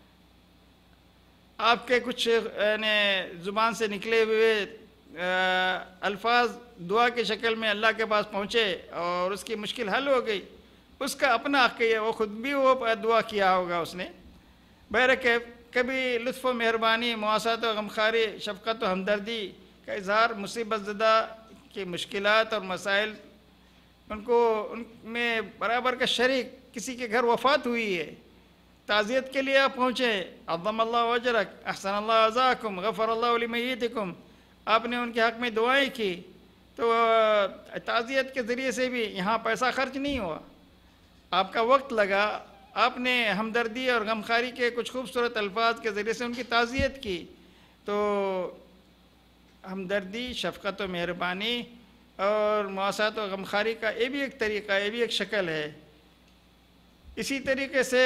S1: آپ کے کچھ زبان سے نکلے ہوئے الفاظ دعا کی شکل میں اللہ کے پاس پہنچے اور اس کی مشکل حل ہو گئی، اس کا اپنا حق ہے، وہ خود بھی وہ دعا کیا ہوگا اس نے۔ بہرکیف کبھی لطف و مہربانی، مواسات و غمخواری، شفقت و ہمدردی کا اظہار مصیبت زدہ کی مشکلات اور مسائل، ان کو ان میں برابر کا شریک، کسی کے گھر وفات ہوئی ہے، تعزیت کے لیے آپ پہنچے، عظم اللہ اجرک، احسن اللہ عزاکم، غفر اللہ لمیتکم، آپ نے ان کے حق میں دعائیں کی، تو تعزیت کے ذریعے سے بھی یہاں پیسہ خرچ نہیں ہوا، آپ کا وقت لگا، آپ نے ہمدردی اور غمخواری کے کچھ خوبصورت الفاظ کے ذریعے سے ان کی تعزیت کی۔ تو ہمدردی، شفقت و مہربانی اور مواسات و غمخواری کا یہ بھی ایک طریقہ ہے، یہ بھی ایک شکل ہے۔ اسی طریقے سے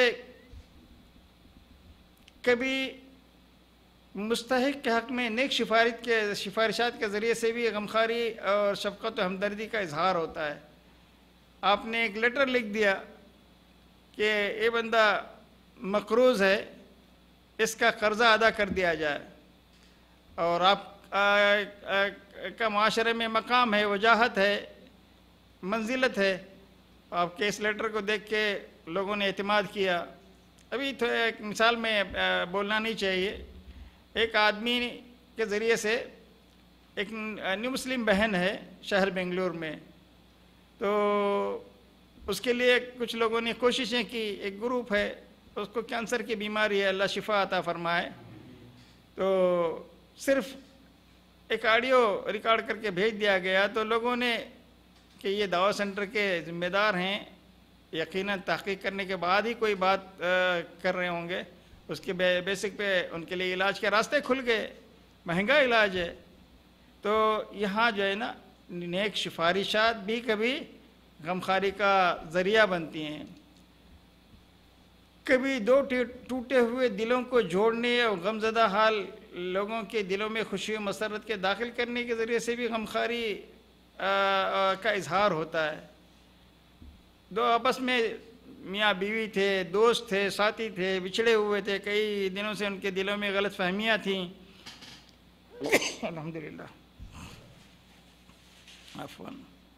S1: کبھی مستحق کے حق میں نیک سفارش کے سفارشات کے ذریعے سے بھی غمخواری اور شفقت و ہمدردی کا اظہار ہوتا ہے۔ آپ نے ایک لیٹر لکھ دیا کہ یہ بندہ مقروض ہے، اس کا قرضہ ادا کر دیا جائے، اور آپ کا معاشرے میں مقام ہے، وجاہت ہے، منزلت ہے، آپ کے اس لیٹر کو دیکھ کے لوگوں نے اعتماد کیا۔ ابھی تو ایک مثال میں بولنا نہیں چاہیے، ایک آدمی کے ذریعے سے ایک نیو مسلم بہن ہے شہر بنگلور میں، تو اس کے لیے کچھ لوگوں نے کوششیں کی، ایک گروپ ہے، اس کو کینسر کی بیماری ہے، اللہ شفا عطا فرمائے، تو صرف ایک آڈیو ریکارڈ کر کے بھیج دیا گیا، تو لوگوں نے کہ یہ دعوی سینٹر کے ذمہ دار ہیں، یقیناً تحقیق کرنے کے بعد ہی کوئی بات کر رہے ہوں گے، اس کے بیسک پہ ان کے لیے علاج کے راستے کھل گئے، مہنگا علاج ہے۔ تو یہاں جو ہے نا نیک سفارشات بھی کبھی غمخواری کا ذریعہ بنتی ہیں۔ کبھی دو ٹوٹے ہوئے دلوں کو جوڑنے اور غمزدہ حال لوگوں کے دلوں میں خوشی و مسرت کے داخل کرنے کے ذریعے سے بھی غمخواری کا اظہار ہوتا ہے۔ دو آپس میں میاں بیوی تھے، دوست تھے، ساتھی تھے، بچھڑے ہوئے تھے، کئی دنوں سے ان کے دلوں میں غلط فہمیاں تھیں، الحمدللہ عفواً،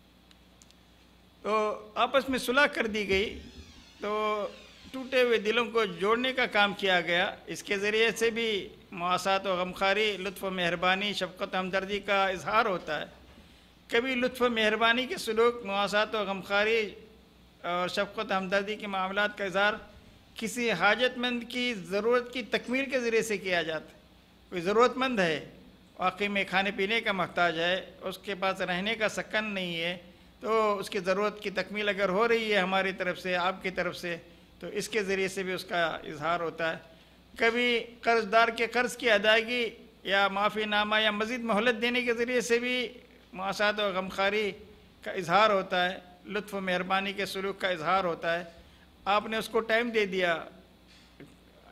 S1: تو آپس میں صلح کر دی گئی، تو ٹوٹے ہوئے دلوں کو جوڑنے کا کام کیا گیا۔ اس کے ذریعے سے بھی مواسات و غمخواری، لطف و مہربانی، شفقت و ہمدردی کا اظہار ہوتا ہے۔ کبھی لطف و مہربانی کے سلوک، مواسات و غمخواری اور شفقت و ہمدردی کے معاملات کا اظہار کسی حاجت مند کی ضرورت کی تکمیل کے ذریعے سے کیا جاتا ہے۔ کوئی ضرورت مند ہے، واقعی میں کھانے پینے کا محتاج ہے، اس کے پاس رہنے کا سکن نہیں ہے، تو اس کی ضرورت کی تکمیل اگر ہو رہی ہے ہماری طرف سے، آپ کی طرف سے، تو اس کے ذریعے سے بھی اس کا اظہار ہوتا ہے۔ کبھی قرض دار کے قرض کی ادائیگی یا معافی نامہ یا مزید مہلت دینے کے ذریعے سے بھی مواسات و غمخواری کا اظہار ہوتا ہے، لطف و مہربانی کے سلوک کا اظہار ہوتا ہے۔ آپ نے اس کو ٹائم دے دیا،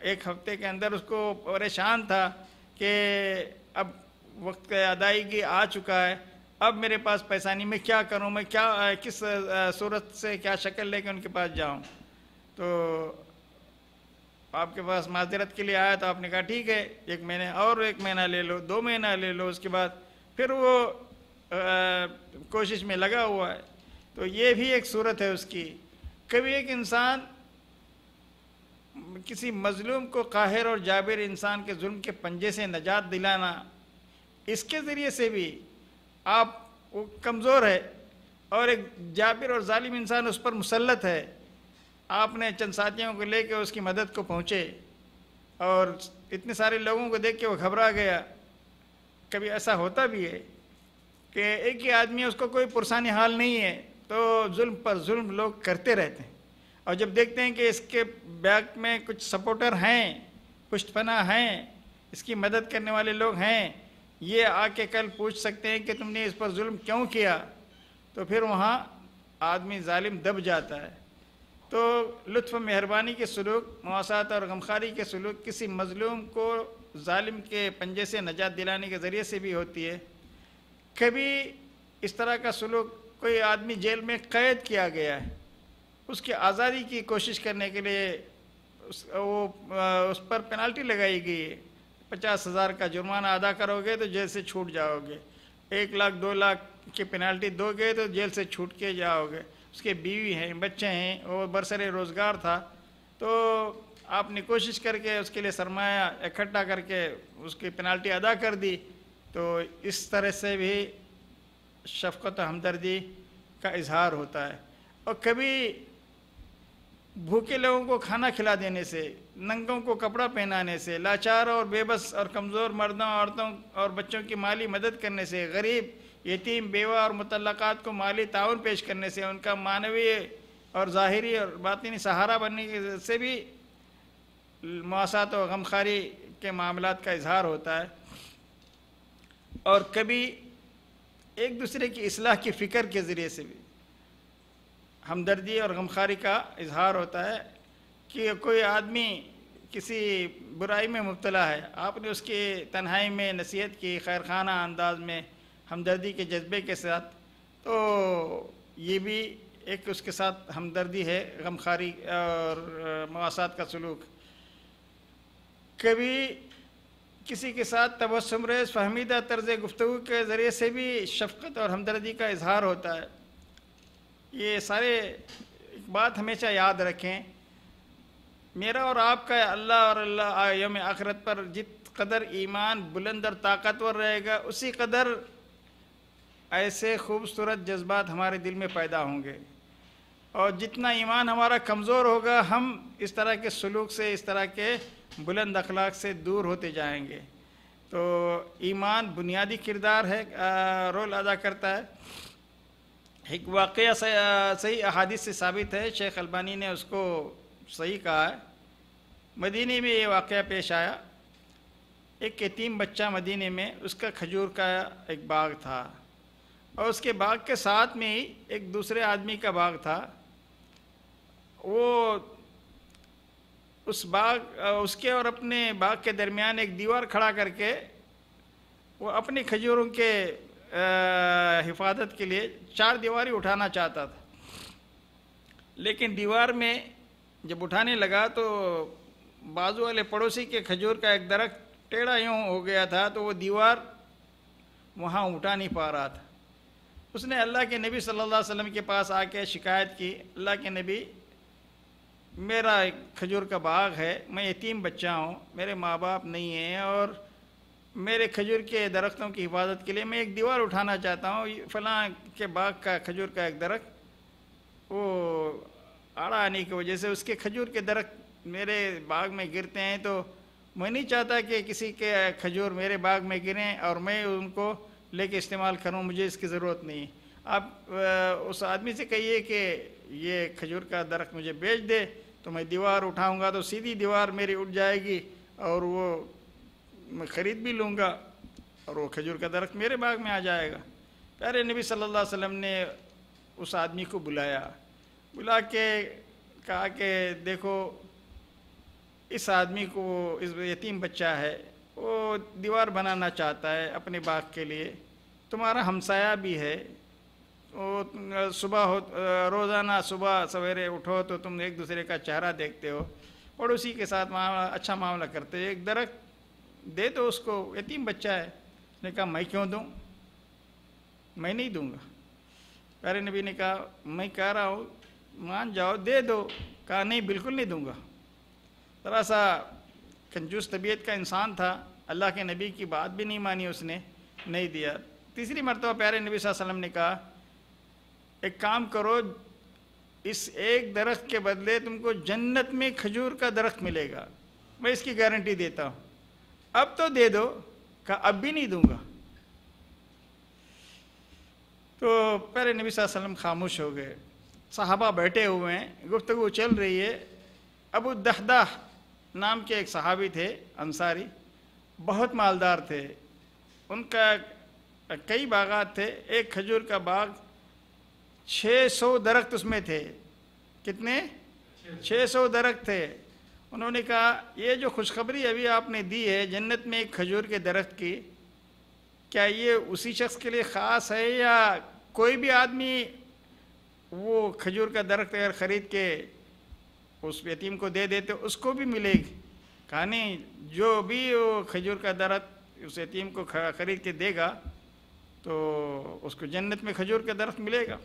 S1: ایک ہفتے کے اندر اس کو پریشان تھا کہ اب وقت کا ادائیگی آ چکا ہے، اب میرے پاس پیسہ نہیں، میں کیا کروں، میں کیا کس صورت سے کیا شکل لے کے ان کے پاس جاؤں. تو آپ کے پاس معذرت کے لیے آیا تو آپ نے کہا ٹھیک ہے ایک مہینے اور ایک مہینہ لے لو، دو مہینہ لے لو. اس کے بعد پھر وہ کوشش میں لگا ہوا ہے. تو یہ بھی ایک صورت ہے اس کی. کبھی ایک انسان کسی مظلوم کو قاہر اور جابر انسان کے ظلم کے پنجے سے نجات دلانا، اس کے ذریعے سے بھی آپ وہ کمزور ہے اور ایک جابر اور ظالم انسان اس پر مسلط ہے، آپ نے چند ساتھیوں کو لے کے اس کی مدد کو پہنچے اور اتنے سارے لوگوں کو دیکھ کے وہ گھبرا گیا. کبھی ایسا ہوتا بھی ہے کہ ایک ہی آدمی، اس کو کوئی پرسانی حال نہیں ہے تو ظلم پر ظلم لوگ کرتے رہتے ہیں، اور جب دیکھتے ہیں کہ اس کے بیک میں کچھ سپورٹر ہیں، پشت پناہ ہیں، اس کی مدد کرنے والے لوگ ہیں، یہ آ کے کل پوچھ سکتے ہیں کہ تم نے اس پر ظلم کیوں کیا، تو پھر وہاں آدمی ظالم دب جاتا ہے. تو لطف و مہربانی کے سلوک، مواسات اور غمخواری کے سلوک کسی مظلوم کو ظالم کے پنجے سے نجات دلانے کے ذریعے سے بھی ہوتی ہے. کبھی اس طرح کا سلوک، کوئی آدمی جیل میں قید کیا گیا ہے، اس کی آزادی کی کوشش کرنے کے لیے اس وہ اس پر پینالٹی لگائی گئی ہے، پچاس ہزار کا جرمانہ ادا کرو گے تو جیل سے چھوٹ جاؤ گے، ایک لاکھ دو لاکھ کی پینالٹی دو گے تو جیل سے چھوٹ کے جاؤ گے. اس کے بیوی ہیں، بچے ہیں، وہ برسر روزگار تھا، تو آپ نے کوشش کر کے اس کے لیے سرمایہ اکٹھا کر کے اس کی پینالٹی ادا کر دی. تو اس طرح سے بھی شفقت و ہمدردی کا اظہار ہوتا ہے. اور کبھی بھوکے لوگوں کو کھانا کھلا دینے سے، ننگوں کو کپڑا پہنانے سے، لاچار اور بے بس اور کمزور مردوں، عورتوں اور بچوں کی مالی مدد کرنے سے، غریب، یتیم، بیوہ اور مطلقات کو مالی تعاون پیش کرنے سے، ان کا معنوی اور ظاہری اور باطنی سہارا بننے سے بھی مواسات و غمخواری کے معاملات کا اظہار ہوتا ہے. اور کبھی ایک دوسرے کی اصلاح کی فکر کے ذریعے سے بھی ہمدردی اور غمخواری کا اظہار ہوتا ہے کہ کوئی آدمی کسی برائی میں مبتلا ہے، آپ نے اس کی تنہائی میں نصیحت کی خیر خانہ انداز میں ہمدردی کے جذبے کے ساتھ، تو یہ بھی ایک اس کے ساتھ ہمدردی ہے، غمخواری اور مواسات کا سلوک. کبھی کسی کے ساتھ تبسم ریز فہمیدہ طرز گفتگو کے ذریعے سے بھی شفقت اور ہمدردی کا اظہار ہوتا ہے. یہ سارے ایک بات ہمیشہ یاد رکھیں، میرا اور آپ کا اللہ اور اللہ یوم آخرت پر جت قدر ایمان بلند اور طاقتور رہے گا، اسی قدر ایسے خوبصورت جذبات ہمارے دل میں پیدا ہوں گے. اور جتنا ایمان ہمارا کمزور ہوگا، ہم اس طرح کے سلوک سے، اس طرح کے بلند اخلاق سے دور ہوتے جائیں گے. تو ایمان بنیادی کردار ہے، رول ادا کرتا ہے. ایک واقعہ صحیح احادیث سے ثابت ہے، شیخ البانی نے اس کو صحیح کہا ہے. مدینے میں یہ واقعہ پیش آیا. ایک یتیم بچہ مدینے میں، اس کا کھجور کا ایک باغ تھا، اور اس کے باغ کے ساتھ میں ہی ایک دوسرے آدمی کا باغ تھا. وہ اس باغ اس کے اور اپنے باغ کے درمیان ایک دیوار کھڑا کر کے وہ اپنی کھجوروں کے حفاظت کے لیے چار دیواری اٹھانا چاہتا تھا. لیکن دیوار میں جب اٹھانے لگا تو بازو والے پڑوسی کے کھجور کا ایک درخت ٹیڑھا یوں ہو گیا تھا، تو وہ دیوار وہاں اٹھا نہیں پا رہا تھا. اس نے اللہ کے نبی صلی اللہ علیہ وسلم کے پاس آ کے شکایت کی، اللہ کے نبی، میرا ایک کھجور کا باغ ہے، میں یتیم بچہ ہوں، میرے ماں باپ نہیں ہیں، اور میرے کھجور کے درختوں کی حفاظت کے لیے میں ایک دیوار اٹھانا چاہتا ہوں. فلاں کے باغ کا کھجور کا ایک درخت وہ آڑا آنے کی وجہ سے اس کے کھجور کے درخت میرے باغ میں گرتے ہیں، تو میں نہیں چاہتا کہ کسی کے کھجور میرے باغ میں گریں اور میں ان کو لے کے استعمال کروں، مجھے اس کی ضرورت نہیں. آپ اس آدمی سے کہیے کہ یہ کھجور کا درخت مجھے بیچ دے، تو میں دیوار اٹھاؤں گا تو سیدھی دیوار میری اٹھ جائے گی، اور وہ میں خرید بھی لوں گا، اور وہ کھجور کا درخت میرے باغ میں آ جائے گا. پیارے نبی صلی اللہ علیہ وسلم نے اس آدمی کو بلایا، بلا کے کہا کہ دیکھو، اس آدمی کو اس یتیم بچہ ہے وہ دیوار بنانا چاہتا ہے اپنے باغ کے لیے، تمہارا ہمسایہ بھی ہے، وہ صبح ہو روزانہ صبح سویرے اٹھو تو تم ایک دوسرے کا چہرہ دیکھتے ہو، پڑوسی کے ساتھ معاملہ اچھا معاملہ کرتے ہو، ایک درخت دے دو اس کو، یتیم بچہ ہے۔ اس نے کہا میں کیوں دوں، میں نہیں دوں گا۔ پیارے نبی نے کہا میں کہہ رہا ہوں مان جاؤ دے دو، کہا نہیں بالکل نہیں دوں گا۔ ذرا سا کنجوس طبیعت کا انسان تھا، اللہ کے نبی کی بات بھی نہیں مانی، اس نے نہیں دیا۔ تیسری مرتبہ پیارے نبی صلی اللہ علیہ وسلم نے کہا ایک کام کرو، اس ایک درخت کے بدلے تم کو جنت میں کھجور کا درخت ملے گا، میں اس کی گارنٹی دیتا ہوں، اب تو دے دو۔ کہا اب بھی نہیں دوں گا۔ تو پیارے نبی صلی اللہ علیہ وسلم خاموش ہو گئے، صحابہ بیٹھے ہوئے ہیں، گفتگو چل رہی ہے۔ ابو الدحداح نام کے ایک صحابی تھے انصاری، بہت مالدار تھے، ان کا کئی باغات تھے، ایک کھجور کا باغ چھ سو درخت اس میں تھے۔ کتنے؟ چھ سو درخت تھے۔ انہوں نے کہا یہ جو خوشخبری ابھی آپ نے دی ہے جنت میں ایک کھجور کے درخت کی، کیا یہ اسی شخص کے لیے خاص ہے یا کوئی بھی آدمی وہ کھجور کا درخت اگر خرید کے اس یتیم کو دے دیتے اس کو بھی ملے گی؟ کہا نہیں، جو بھی وہ کھجور کا درخت اس یتیم کو خرید کے دے گا تو اس کو جنت میں کھجور کا درخت ملے گا۔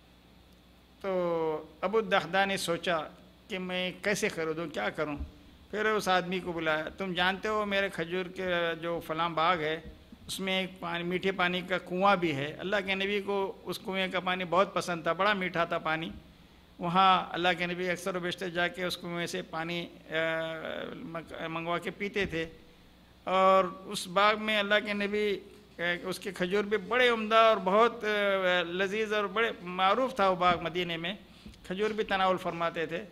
S1: تو ابو الدحداح نے سوچا کہ میں کیسے خریدوں، کیا کروں؟ پھر اس آدمی کو بلایا، تم جانتے ہو میرے کھجور کے جو فلاں باغ ہے اس میں ایک پانی میٹھے پانی کا کنواں بھی ہے، اللہ کے نبی کو اس کنویں کا پانی بہت پسند تھا، بڑا میٹھا تھا پانی، وہاں اللہ کے نبی اکثر و بیشتر جا کے اس کنویں سے پانی منگوا کے پیتے تھے، اور اس باغ میں اللہ کے نبی اس کے کھجور بھی بڑے عمدہ اور بہت لذیذ اور بڑے معروف تھا وہ باغ، مدینے میں کھجور بھی تناول فرماتے تھے۔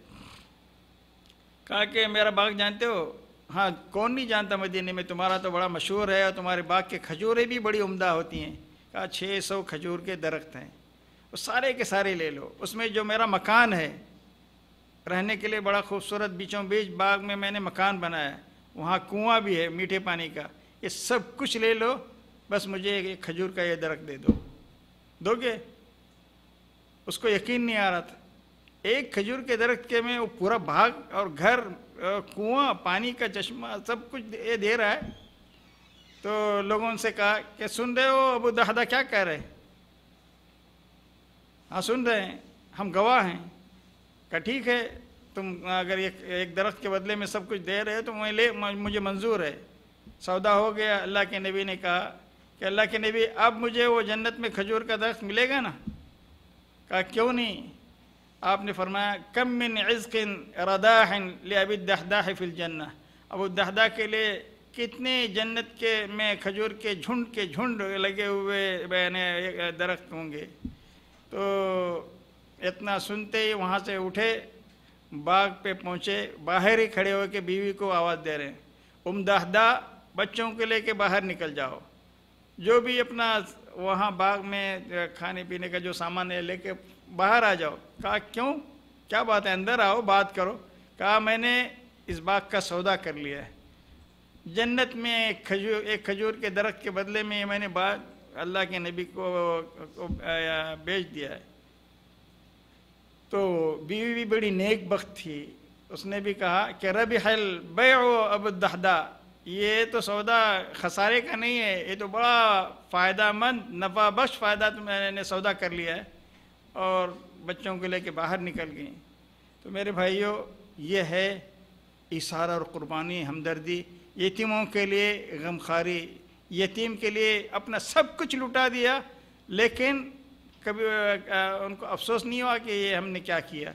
S1: کہا کہ میرا باغ جانتے ہو؟ ہاں کون نہیں جانتا، مدینے میں تمہارا تو بڑا مشہور ہے اور تمہارے باغ کے کھجوریں بھی بڑی عمدہ ہوتی ہیں۔ کہا چھ سو کھجور کے درخت ہیں، وہ سارے کے سارے لے لو، اس میں جو میرا مکان ہے رہنے کے لیے بڑا خوبصورت بیچوں بیچ باغ میں میں نے مکان بنایا ہے، وہاں کنواں بھی ہے میٹھے پانی کا، یہ سب کچھ لے لو، بس مجھے ایک کھجور کا یہ درخت دے دو۔ دو گے؟ اس کو یقین نہیں آ رہا تھا، ایک کھجور کے درخت کے میں وہ پورا باغ اور گھر، کنواں، پانی کا چشمہ، سب کچھ یہ دے رہا ہے۔ تو لوگوں سے کہا کہ سن رہے ہو ابو الدحداح کیا کہہ رہے ہیں؟ ہاں سن رہے ہیں، ہم گواہ ہیں۔ کہا ٹھیک ہے، تم اگر ایک درخت کے بدلے میں سب کچھ دے رہے تو میں لے مجھے منظور ہے۔ سودا ہو گیا۔ اللہ کے نبی نے کہا کہ اللہ کے نبی اب مجھے وہ جنت میں کھجور کا درخت ملے گا نا؟ کہا کیوں نہیں؟ آپ نے فرمایا کم من عزق رداح لابی الدحداح فی الجنہ، ابو الدحداح کے لیے کتنے جنت کے میں کھجور کے جھنڈ کے جھنڈ لگے ہوئے درخت ہوں گے۔ تو اتنا سنتے ہی وہاں سے اٹھے، باغ پہ پہنچے، باہر ہی کھڑے ہو کے بیوی کو آواز دے رہے ہیں ام الدحداح بچوں کو لے کے باہر نکل جاؤ، جو بھی اپنا وہاں باغ میں کھانے پینے کا جو سامان ہے لے کے باہر آ جاؤ۔ کہا کیوں، کیا بات ہے، اندر آؤ بات کرو۔ کہا میں نے اس باغ کا سودا کر لیا ہے، جنت میں ایک کھجور ایک کھجور کے درخت کے بدلے میں میں نے باغ اللہ کے نبی کو بیچ دیا ہے۔ تو بیوی بھی بڑی نیک بخت تھی، اس نے بھی کہا کہ ربح البیع ابو الدحداح، یہ تو سودا خسارے کا نہیں ہے، یہ تو بڑا فائدہ مند نفع بخش فائدہ تو میں نے سودا کر لیا ہے، اور بچوں کو لے کے باہر نکل گئیں۔ تو میرے بھائیوں، یہ ہے ایثار اور قربانی، ہمدردی، یتیموں کے لیے غمخواری، یتیم کے لیے اپنا سب کچھ لٹا دیا، لیکن کبھی ان کو افسوس نہیں ہوا کہ یہ ہم نے کیا کیا۔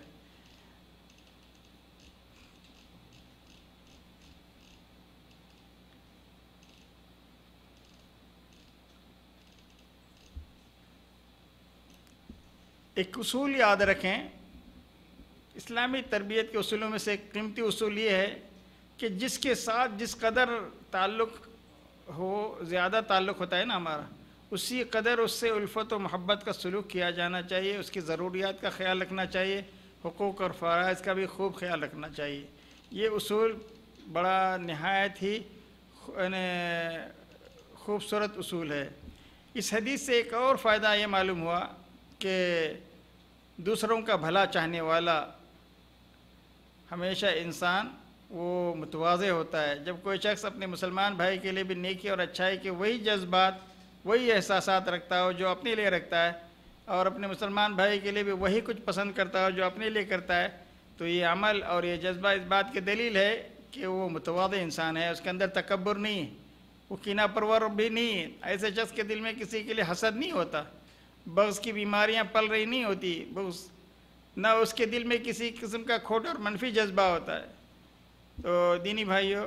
S1: ایک اصول یاد رکھیں، اسلامی تربیت کے اصولوں میں سے ایک قیمتی اصول یہ ہے کہ جس کے ساتھ جس قدر تعلق ہو، زیادہ تعلق ہوتا ہے نا ہمارا، اسی قدر اس سے الفت و محبت کا سلوک کیا جانا چاہیے، اس کی ضروریات کا خیال رکھنا چاہیے، حقوق اور فرائض کا بھی خوب خیال رکھنا چاہیے۔ یہ اصول بڑا نہایت ہی خوبصورت اصول ہے۔ اس حدیث سے ایک اور فائدہ یہ معلوم ہوا کہ دوسروں کا بھلا چاہنے والا ہمیشہ انسان وہ متواضع ہوتا ہے۔ جب کوئی شخص اپنے مسلمان بھائی کے لیے بھی نیکی اور اچھائی کے وہی جذبات وہی احساسات رکھتا ہو جو اپنے لیے رکھتا ہے، اور اپنے مسلمان بھائی کے لیے بھی وہی کچھ پسند کرتا ہو جو اپنے لیے کرتا ہے، تو یہ عمل اور یہ جذبہ اس بات کی دلیل ہے کہ وہ متواضع انسان ہے، اس کے اندر تکبر نہیں ہے، وہ کینہ پرور بھی نہیں ہے۔ ایسے شخص کے دل میں کسی کے لیے حسد نہیں ہوتا، بغض کی بیماریاں پل رہی نہیں ہوتی، بغض نہ اس کے دل میں کسی قسم کا کھوٹ اور منفی جذبہ ہوتا ہے۔ تو دینی بھائیوں،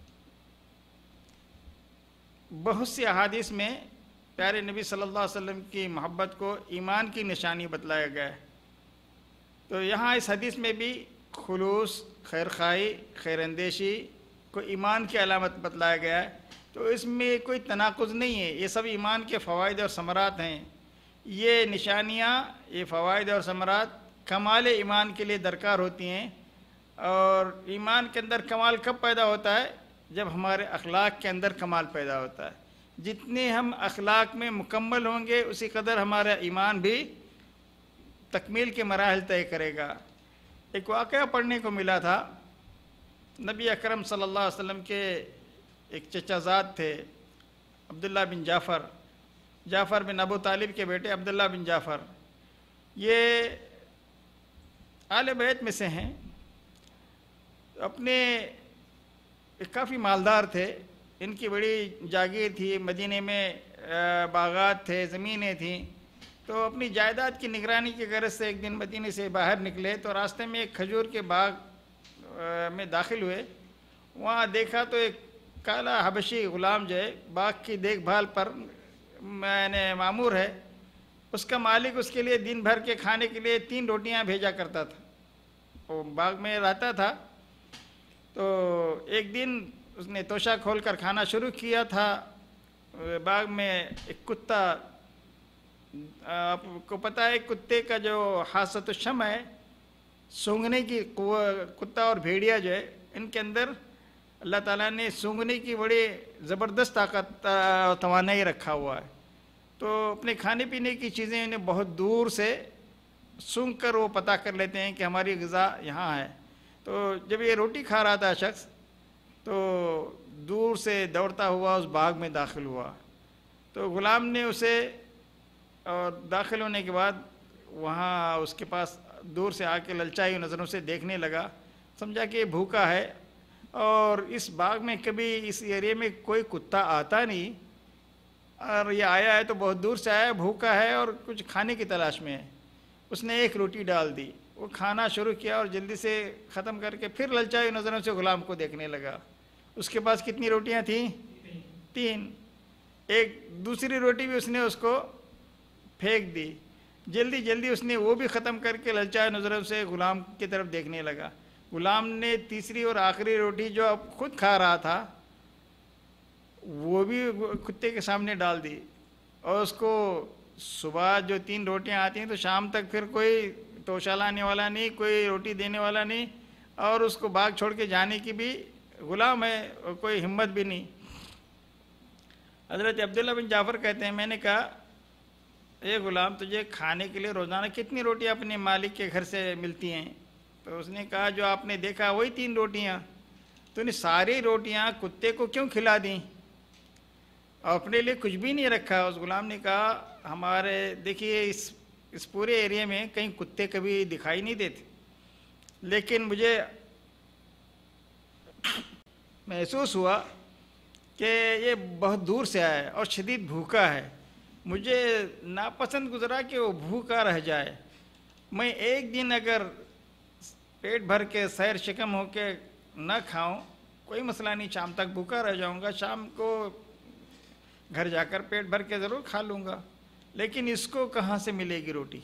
S1: بہت سی احادیث میں پیارے نبی صلی اللہ علیہ وسلم کی محبت کو ایمان کی نشانی بتلایا گیا ہے۔ تو یہاں اس حدیث میں بھی خلوص، خیر خواہی، خیر اندیشی کو ایمان کی علامت بتلایا گیا ہے۔ تو اس میں کوئی تناقض نہیں ہے، یہ سب ایمان کے فوائد اور ثمرات ہیں۔ یہ نشانیاں، یہ فوائد اور ثمرات کمال ایمان کے لیے درکار ہوتی ہیں۔ اور ایمان کے اندر کمال کب پیدا ہوتا ہے؟ جب ہمارے اخلاق کے اندر کمال پیدا ہوتا ہے۔ جتنے ہم اخلاق میں مکمل ہوں گے اسی قدر ہمارا ایمان بھی تکمیل کے مراحل طے کرے گا۔ ایک واقعہ پڑھنے کو ملا تھا، نبی اکرم صلی اللہ علیہ وسلم کے ایک چچا زاد تھے، عبداللہ بن جعفر، جعفر بن ابو طالب کے بیٹے عبداللہ بن جعفر۔ یہ آل بیت میں سے ہیں، اپنے کافی مالدار تھے، ان کی بڑی جاگیر تھی، مدینے میں باغات تھے، زمینیں تھیں۔ تو اپنی جائیداد کی نگرانی کی غرض سے ایک دن مدینے سے باہر نکلے تو راستے میں ایک کھجور کے باغ میں داخل ہوئے۔ وہاں دیکھا تو ایک کالا حبشی غلام جو ہے باغ کی دیکھ بھال پر میں نے مامور ہے، اس کا مالک اس کے لیے دن بھر کے کھانے کے لیے تین روٹیاں بھیجا کرتا تھا۔ وہ باغ میں رہتا تھا، تو ایک دن اس نے توشہ کھول کر کھانا شروع کیا تھا۔ باغ میں ایک کتا، آپ کو پتہ ہے کتے کا جو حاسۃ الشم ہے، سونگھنے کی قوت، کتا اور بھیڑیا جو ہے ان کے اندر اللہ تعالیٰ نے سونگھنے کی بڑی زبردست طاقت توانائی رکھا ہوا ہے۔ تو اپنے کھانے پینے کی چیزیں انہیں بہت دور سے سونگھ کر وہ پتہ کر لیتے ہیں کہ ہماری غذا یہاں ہے۔ تو جب یہ روٹی کھا رہا تھا شخص، تو دور سے دوڑتا ہوا اس باغ میں داخل ہوا۔ تو غلام نے اسے، اور داخل ہونے کے بعد وہاں اس کے پاس دور سے آ کے للچائی نظروں سے دیکھنے لگا، سمجھا کہ یہ بھوکا ہے، اور اس باغ میں کبھی اس ایریے میں کوئی کتا آتا نہیں، اور یہ آیا ہے تو بہت دور سے آیا ہے، بھوکا ہے اور کچھ کھانے کی تلاش میں ہے۔ اس نے ایک روٹی ڈال دی، وہ کھانا شروع کیا اور جلدی سے ختم کر کے پھر للچائی نظروں سے غلام کو دیکھنے لگا۔ اس کے پاس کتنی روٹیاں تھیں؟ تین۔ ایک دوسری روٹی بھی اس نے اس کو پھینک دی۔ جلدی جلدی اس نے وہ بھی ختم کر کے للچائے نظروں سے غلام کی طرف دیکھنے لگا۔ غلام نے تیسری اور آخری روٹی جو اب خود کھا رہا تھا وہ بھی کتے کے سامنے ڈال دی، اور اس کو صبح جو تین روٹیاں آتی ہیں تو شام تک پھر کوئی توشہ لانے والا نہیں، کوئی روٹی دینے والا نہیں، اور اس کو باغ چھوڑ کے جانے کی بھی، غلام ہے اور کوئی ہمت بھی نہیں۔ حضرت عبداللہ بن جعفر کہتے ہیں میں نے کہا اے غلام، تجھے کھانے کے لیے روزانہ کتنی روٹیاں اپنے مالک کے گھر سے ملتی ہیں؟ تو اس نے کہا جو آپ نے دیکھا وہی تین روٹیاں۔ تو نے ساری روٹیاں کتے کو کیوں کھلا دیں اور اپنے لیے کچھ بھی نہیں رکھا؟ اس غلام نے کہا ہمارے دیکھیے اس اس پورے ایریے میں کہیں کتے کبھی دکھائی نہیں دیتے، لیکن مجھے محسوس ہوا کہ یہ بہت دور سے آیا ہے اور شدید بھوکا ہے، مجھے ناپسند گزرا کہ وہ بھوکا رہ جائے۔ میں ایک دن اگر پیٹ بھر کے سیر شکم ہو کے نہ کھاؤں کوئی مسئلہ نہیں، شام تک بھوکا رہ جاؤں گا، شام کو گھر جا کر پیٹ بھر کے ضرور کھا لوں گا، لیکن اس کو کہاں سے ملے گی روٹی؟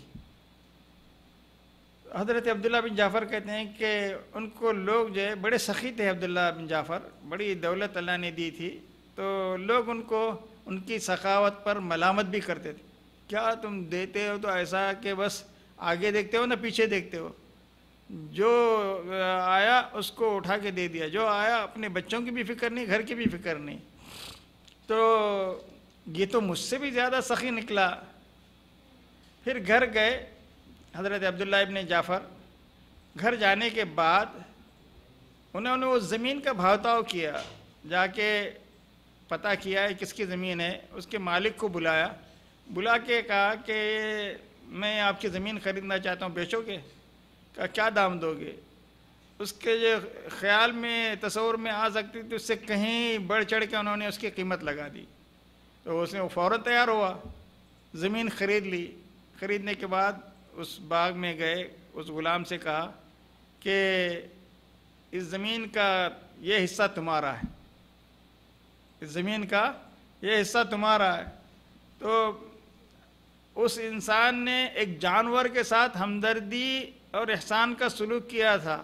S1: حضرت عبداللہ بن جعفر کہتے ہیں کہ ان کو لوگ جو ہے بڑے سخی تھے، عبداللہ بن جعفر بڑی دولت اللہ نے دی تھی، تو لوگ ان کو ان کی سخاوت پر ملامت بھی کرتے تھے، کیا تم دیتے ہو تو ایسا کہ بس آگے دیکھتے ہو نہ پیچھے دیکھتے ہو، جو آیا اس کو اٹھا کے دے دیا، جو آیا اپنے بچوں کی بھی فکر نہیں، گھر کی بھی فکر نہیں۔ تو یہ تو مجھ سے بھی زیادہ سخی نکلا۔ پھر گھر گئے حضرت عبداللہ ابن جعفر، گھر جانے کے بعد انہوں نے اس زمین کا بھاؤ تاؤ کیا، جا کے پتہ کیا ہے کس کی زمین ہے، اس کے مالک کو بلایا، بلا کے کہا کہ میں آپ کی زمین خریدنا چاہتا ہوں، بیچو گے؟ کہا کیا دام دو گے؟ اس کے جو خیال میں تصور میں آ سکتی تھی اس سے کہیں بڑھ چڑھ کے انہوں نے اس کی قیمت لگا دی۔ تو اس نے فوراً تیار ہوا، زمین خرید لی۔ خریدنے کے بعد اس باغ میں گئے، اس غلام سے کہا کہ اس زمین کا یہ حصہ تمہارا ہے، اس زمین کا یہ حصہ تمہارا ہے۔ تو اس انسان نے ایک جانور کے ساتھ ہمدردی اور احسان کا سلوک کیا تھا،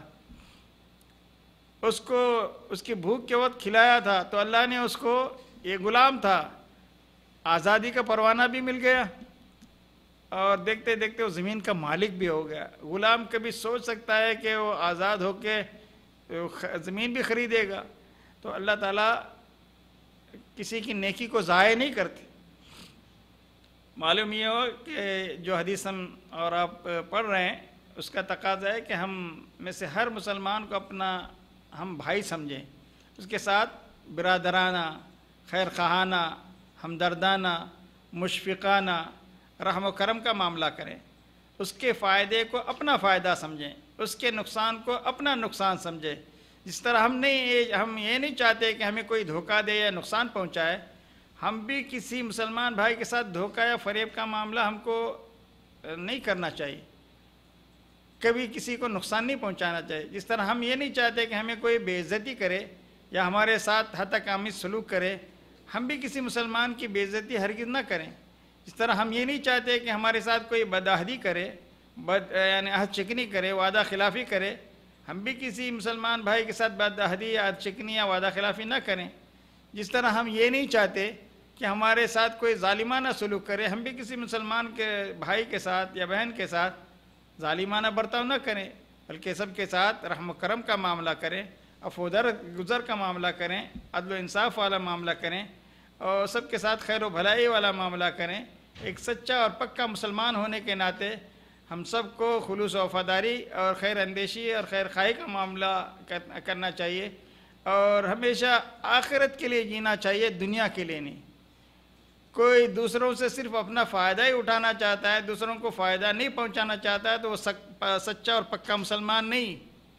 S1: اس کو اس کی بھوک کے وقت کھلایا تھا، تو اللہ نے اس کو، یہ غلام تھا، آزادی کا پروانہ بھی مل گیا اور دیکھتے دیکھتے وہ زمین کا مالک بھی ہو گیا۔ غلام کبھی سوچ سکتا ہے کہ وہ آزاد ہو کے زمین بھی خریدے گا؟ تو اللہ تعالیٰ کسی کی نیکی کو ضائع نہیں کرتے۔ معلوم یہ ہو کہ جو حدیث ہم اور آپ پڑھ رہے ہیں اس کا تقاضا ہے کہ ہم میں سے ہر مسلمان کو اپنا ہم بھائی سمجھیں، اس کے ساتھ برادرانہ، خیر خواہانہ، ہمدردانہ، مشفقانہ، رحم و کرم کا معاملہ کریں، اس کے فائدے کو اپنا فائدہ سمجھیں، اس کے نقصان کو اپنا نقصان سمجھیں۔ جس طرح ہم نہیں ہم یہ نہیں چاہتے کہ ہمیں کوئی دھوکہ دے یا نقصان پہنچائے، ہم بھی کسی مسلمان بھائی کے ساتھ دھوکہ یا فریب کا معاملہ ہم کو نہیں کرنا چاہیے، کبھی کسی کو نقصان نہیں پہنچانا چاہیے۔ جس طرح ہم یہ نہیں چاہتے کہ ہمیں کوئی بے عزتی کرے یا ہمارے ساتھ حد آمیز سلوک کرے، ہم بھی کسی مسلمان کی بے عزتی ہرگز نہ کریں۔ اس طرح ہم یہ نہیں چاہتے کہ ہمارے ساتھ کوئی بدعہدی کرے، بد یعنی عہد چکنی کرے، وعدہ خلافی کرے، ہم بھی کسی مسلمان بھائی کے ساتھ بدعہدی یا عہد چکنی یا وعدہ خلافی نہ کریں۔ جس طرح ہم یہ نہیں چاہتے کہ ہمارے ساتھ کوئی ظالمانہ سلوک کرے، ہم بھی کسی مسلمان کے بھائی کے ساتھ یا بہن کے ساتھ ظالمانہ برتاؤ نہ کریں، بلکہ سب کے ساتھ رحم و کرم کا معاملہ کریں، عفو در گزر کا معاملہ کریں، عدل و انصاف والا معاملہ کریں، اور سب کے ساتھ خیر و بھلائی والا معاملہ کریں۔ ایک سچا اور پکا مسلمان ہونے کے ناطے ہم سب کو خلوص و وفاداری اور خیر اندیشی اور خیر خواہی کا معاملہ کرنا چاہیے، اور ہمیشہ آخرت کے لیے جینا چاہیے، دنیا کے لیے نہیں۔ کوئی دوسروں سے صرف اپنا فائدہ ہی اٹھانا چاہتا ہے، دوسروں کو فائدہ نہیں پہنچانا چاہتا ہے، تو وہ سچا اور پکا مسلمان نہیں۔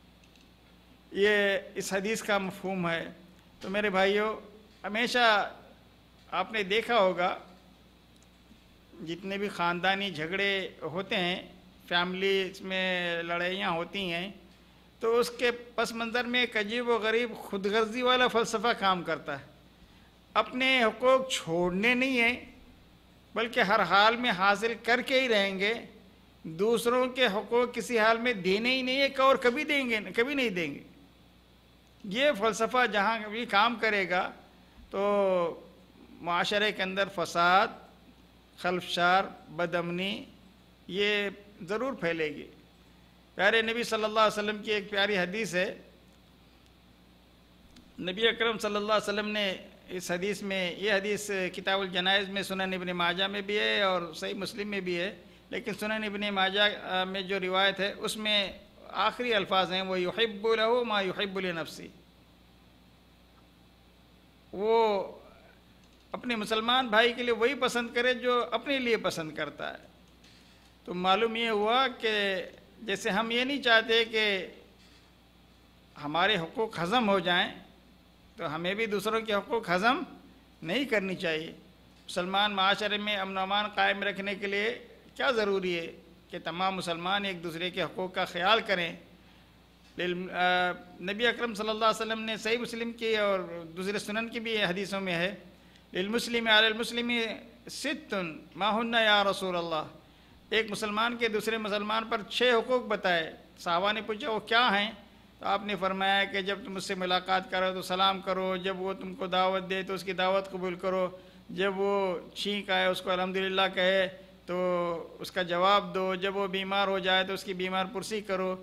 S1: یہ اس حدیث کا مفہوم ہے۔ تو میرے بھائیوں، ہمیشہ آپ نے دیکھا ہوگا جتنے بھی خاندانی جھگڑے ہوتے ہیں، فیملی میں لڑائیاں ہوتی ہیں، تو اس کے پس منظر میں ایک عجیب و غریب خود غرضی والا فلسفہ کام کرتا ہے۔ اپنے حقوق چھوڑنے نہیں ہیں، بلکہ ہر حال میں حاصل کر کے ہی رہیں گے، دوسروں کے حقوق کسی حال میں دینے ہی نہیں ہے اور کبھی دیں گے کبھی نہیں دیں گے۔ یہ فلسفہ جہاں بھی کام کرے گا تو معاشرے کے اندر فساد، خلفشار، بد امنی یہ ضرور پھیلے گی۔ پیارے نبی صلی اللہ علیہ وسلم کی ایک پیاری حدیث ہے، نبی اکرم صلی اللہ علیہ وسلم نے اس حدیث میں، یہ حدیث کتاب الجنائز میں سنن ابن ماجہ میں بھی ہے اور صحیح مسلم میں بھی ہے، لیکن سنن ابن ماجہ میں جو روایت ہے اس میں آخری الفاظ ہیں، وہ یحب لہ ما یحب لنفسی، وہ اپنے مسلمان بھائی کے لیے وہی پسند کرے جو اپنے لیے پسند کرتا ہے۔ تو معلوم یہ ہوا کہ جیسے ہم یہ نہیں چاہتے کہ ہمارے حقوق ہضم ہو جائیں، تو ہمیں بھی دوسروں کے حقوق ہضم نہیں کرنی چاہیے۔ مسلمان معاشرے میں امن و امان قائم رکھنے کے لیے کیا ضروری ہے کہ تمام مسلمان ایک دوسرے کے حقوق کا خیال کریں۔ نبی اکرم صلی اللہ علیہ وسلم نے صحیح مسلم کی اور دوسرے سنن کی بھی حدیثوں میں ہے، للمسلم علی المسلم ست ما ہن یا رسول اللہ، ایک مسلمان کے دوسرے مسلمان پر چھ حقوق بتائے۔ صحابہ نے پوچھا وہ کیا ہیں؟ تو آپ نے فرمایا کہ جب تم اس سے ملاقات کرو تو سلام کرو، جب وہ تم کو دعوت دے تو اس کی دعوت قبول کرو، جب وہ چھینک آئے اس کو الحمدللہ کہے تو اس کا جواب دو، جب وہ بیمار ہو جائے تو اس کی بیمار پرسی کرو،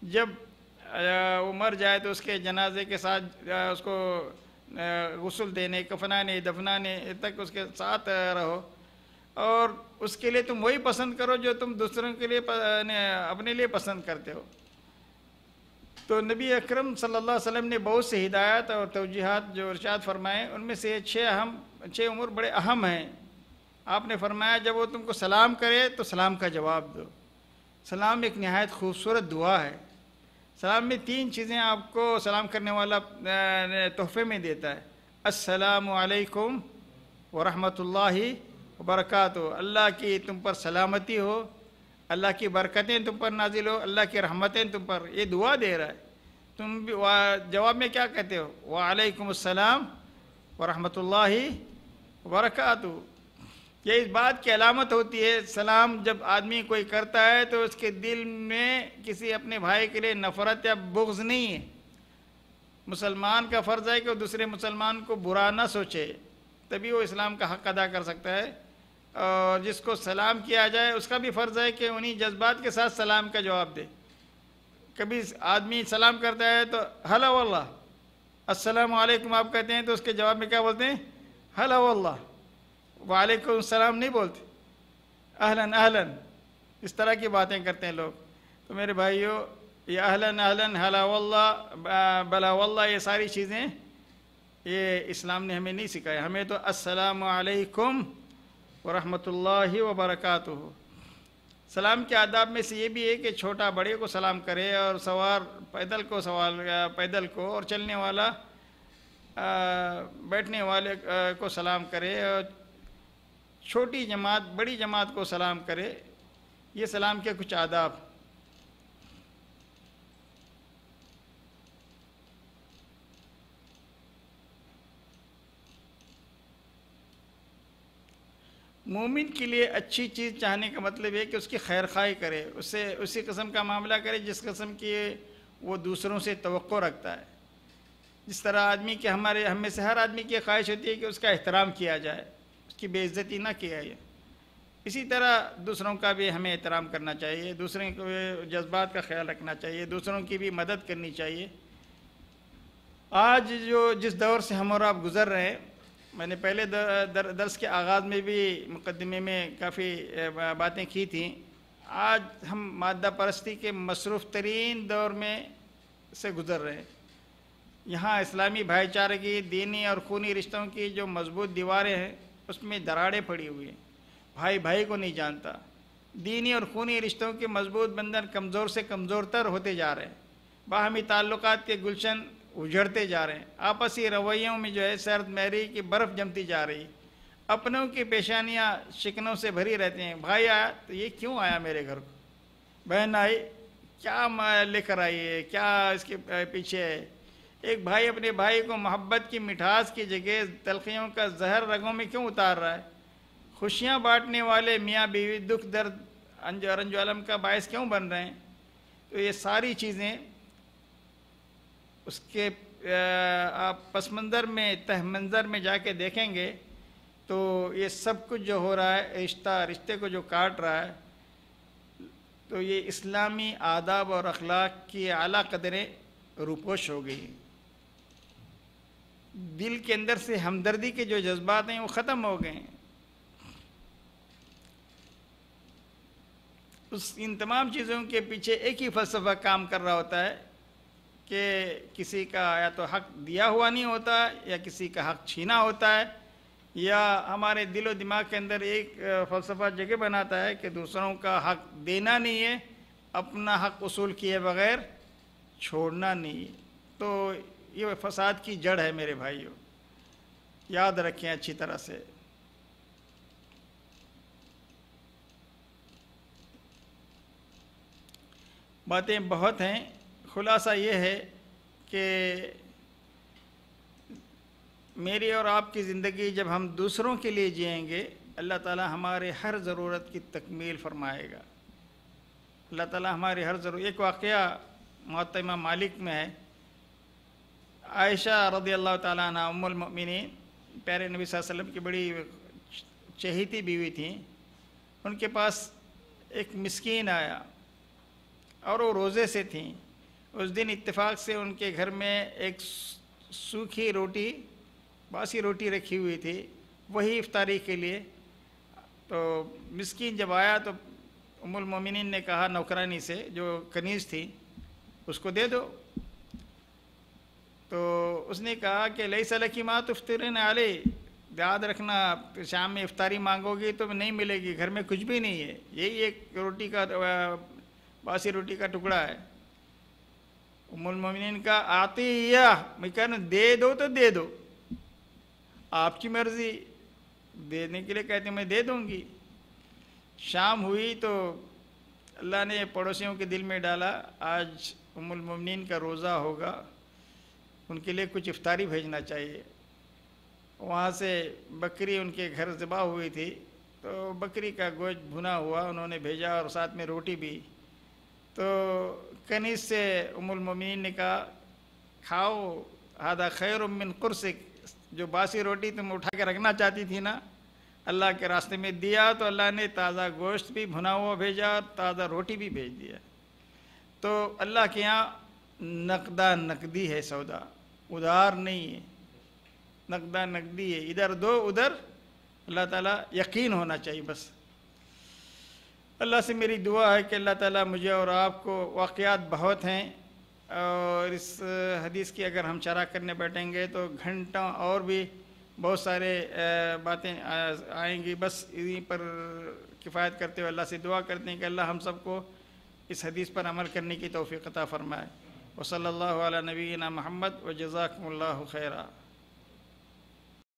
S1: جب وہ مر جائے تو اس کے جنازے کے ساتھ اس کو غسل دینے، کفنانے، دفنانے تک اس کے ساتھ رہو، اور اس کے لیے تم وہی پسند کرو جو تم دوسروں کے لیے اپنے لیے پسند کرتے ہو۔ تو نبی اکرم صلی اللہ علیہ وسلم نے بہت سے ہدایات اور توجیہات جو ارشاد فرمائے، ان میں سے چھ اہم چھ امور بڑے اہم ہیں۔ آپ نے فرمایا جب وہ تم کو سلام کرے تو سلام کا جواب دو۔ سلام ایک نہایت خوبصورت دعا ہے۔ سلام میں تین چیزیں آپ کو سلام کرنے والا تحفے میں دیتا ہے۔ السلام علیکم ورحمۃ اللہ وبرکاتہ، اللہ کی تم پر سلامتی ہو، اللہ کی برکتیں تم پر نازل ہو، اللہ کی رحمتیں تم پر، یہ دعا دے رہا ہے۔ تم بھی جواب میں کیا کہتے ہو؟ وعلیکم السلام ورحمۃ اللہ وبرکاتہ۔ یہ اس بات کی علامت ہوتی ہے، سلام جب آدمی کوئی کرتا ہے تو اس کے دل میں کسی اپنے بھائی کے لیے نفرت یا بغض نہیں ہے۔ مسلمان کا فرض ہے کہ وہ دوسرے مسلمان کو برا نہ سوچے، تبھی وہ اسلام کا حق ادا کر سکتا ہے۔ اور جس کو سلام کیا جائے اس کا بھی فرض ہے کہ انہی جذبات کے ساتھ سلام کا جواب دے۔ کبھی آدمی سلام کرتا ہے تو ہلا واللہ، السلام علیکم آپ کہتے ہیں تو اس کے جواب میں کیا بولتے ہیں؟ ہلا واللہ، وعلیکم السلام نہیں بولتے، اہلاً اہلاً، اس طرح کی باتیں کرتے ہیں لوگ۔ تو میرے بھائیو، یہ اہلاً اہلاً، ہلا واللہ، بلا واللہ، یہ ساری چیزیں یہ اسلام نے ہمیں نہیں سکھایا۔ ہمیں تو السلام علیکم ورحمۃ اللہ وبرکاتہ۔ سلام کے آداب میں سے یہ بھی ہے کہ چھوٹا بڑے کو سلام کرے، اور سوار پیدل کو سوال پیدل کو اور چلنے والا بیٹھنے والے کو سلام کرے، اور چھوٹی جماعت بڑی جماعت کو سلام کرے۔ یہ سلام کے کچھ آداب۔ مومن کے لیے اچھی چیز چاہنے کا مطلب ہے کہ اس کی خیر خواہی کرے، اس سے اسی قسم کا معاملہ کرے جس قسم کی وہ دوسروں سے توقع رکھتا ہے۔ جس طرح آدمی کے ہمارے ہم میں سے ہر آدمی کی خواہش ہوتی ہے کہ اس کا احترام کیا جائے، اس کی بے عزتی نہ کیا جائے، اسی طرح دوسروں کا بھی ہمیں احترام کرنا چاہیے، دوسروں کے جذبات کا خیال رکھنا چاہیے، دوسروں کی بھی مدد کرنی چاہیے۔ آج جو جس دور سے ہم اور آپ گزر رہے ہیں، میں نے پہلے درس کے آغاز میں بھی مقدمے میں کافی باتیں کی تھیں۔ آج ہم مادہ پرستی کے مصروف ترین دور میں سے گزر رہے ہیں۔ یہاں اسلامی بھائی چارے کی، دینی اور خونی رشتوں کی جو مضبوط دیواریں ہیں اس میں دراڑیں پڑی ہوئی ہیں، بھائی بھائی کو نہیں جانتا، دینی اور خونی رشتوں کے مضبوط بندھن کمزور سے کمزور تر ہوتے جا رہے ہیں، باہمی تعلقات کے گلشن اجڑتے جا رہے ہیں، آپسی رویوں میں جو ہے سرد مہری کی برف جمتی جا رہی، اپنوں کی پیشانیاں شکنوں سے بھری رہتے ہیں۔ بھائی آیا تو یہ کیوں آیا میرے گھر کو، بہن آئی کیا لے کر آئی ہے، کیا اس کے پیچھے ہے۔ ایک بھائی اپنے بھائی کو محبت کی مٹھاس کی جگہ تلخیوں کا زہر رگوں میں کیوں اتار رہا ہے، خوشیاں بانٹنے والے میاں بیوی دکھ درد رنج و الم کا باعث کیوں بن رہے ہیں۔ تو یہ ساری چیزیں اس کے آپ پس منظر میں تہ منظر میں جا کے دیکھیں گے تو یہ سب کچھ جو ہو رہا ہے، رشتہ رشتے کو جو کاٹ رہا ہے، تو یہ اسلامی آداب اور اخلاق کی اعلیٰ قدریں روپوش ہو گئی۔ دل کے اندر سے ہمدردی کے جو جذبات ہیں وہ ختم ہو گئے ہیں۔ اس ان تمام چیزوں کے پیچھے ایک ہی فلسفہ کام کر رہا ہوتا ہے کہ کسی کا یا تو حق دیا ہوا نہیں ہوتا، یا کسی کا حق چھینا ہوتا ہے، یا ہمارے دل و دماغ کے اندر ایک فلسفہ جگہ بناتا ہے کہ دوسروں کا حق دینا نہیں ہے، اپنا حق اصول کیے بغیر چھوڑنا نہیں ہے۔ تو یہ فساد کی جڑ ہے میرے بھائیوں، یاد رکھیں اچھی طرح سے۔ باتیں بہت ہیں، خلاصہ یہ ہے کہ میری اور آپ کی زندگی جب ہم دوسروں کے لیے جئیں گے، اللہ تعالی ہمارے ہر ضرورت کی تکمیل فرمائے گا۔ اللہ تعالی ہمارے ہر ضرورت، ایک واقعہ موطا امام مالک میں ہے۔ عائشہ رضی اللہ تعالیٰ عنہ ام المؤمنین، پیارے نبی صلی اللہ علیہ وسلم کی بڑی چہیتی بیوی تھیں۔ ان کے پاس ایک مسکین آیا اور وہ روزے سے تھیں، اس دن اتفاق سے ان کے گھر میں ایک سوکھی روٹی باسی روٹی رکھی ہوئی تھی، وہی افطاری کے لیے۔ تو مسکین جب آیا تو ام المومنین نے کہا نوکرانی سے جو کنیز تھی، اس کو دے دو۔ تو اس نے کہا کہ لیس لکی ما تفطرین علیہ، یاد رکھنا شام میں افطاری مانگو گی تو نہیں ملے گی، گھر میں کچھ بھی نہیں ہے، یہی ایک روٹی کا باسی روٹی کا ٹکڑا ہے۔ ام المومنین کا عطیہ، میں کہنا دے دو تو دے دو، آپ کی مرضی، دینے کے لیے کہتے ہیں میں دے دوں گی۔ شام ہوئی تو اللہ نے پڑوسیوں کے دل میں ڈالا آج ام المومنین کا روزہ ہوگا، ان کے لیے کچھ افطاری بھیجنا چاہیے۔ وہاں سے بکری ان کے گھر ذبح ہوئی تھی، تو بکری کا گوشت بھنا ہوا انہوں نے بھیجا اور ساتھ میں روٹی بھی۔ تو کنیز سے ام المومنین نے کہا کھاؤ، ہذا خیر من قرصک، جو باسی روٹی تم اٹھا کے رکھنا چاہتی تھی نا، اللہ کے راستے میں دیا تو اللہ نے تازہ گوشت بھی بھنا ہوا بھیجا اور تازہ روٹی بھی بھیج دیا۔ تو اللہ کے یہاں نقدہ نقدی ہے سودا، ادھار نہیں ہے، نقدہ نقدی ہے، ادھر دو ادھر اللہ تعالیٰ یقین ہونا چاہیے بس۔ اللہ سے میری دعا ہے کہ اللہ تعالیٰ مجھے اور آپ کو، واقعات بہت ہیں اور اس حدیث کی اگر ہم شرح کرنے بیٹھیں گے تو گھنٹوں اور بھی بہت سارے باتیں آئیں گی، بس انہیں پر کفایت کرتے ہوئے اللہ سے دعا کرتے ہیں کہ اللہ ہم سب کو اس حدیث پر عمل کرنے کی توفیق عطا فرمائے۔ وصلی اللہ علی نبینا محمد وجزاکم اللہ خیرا۔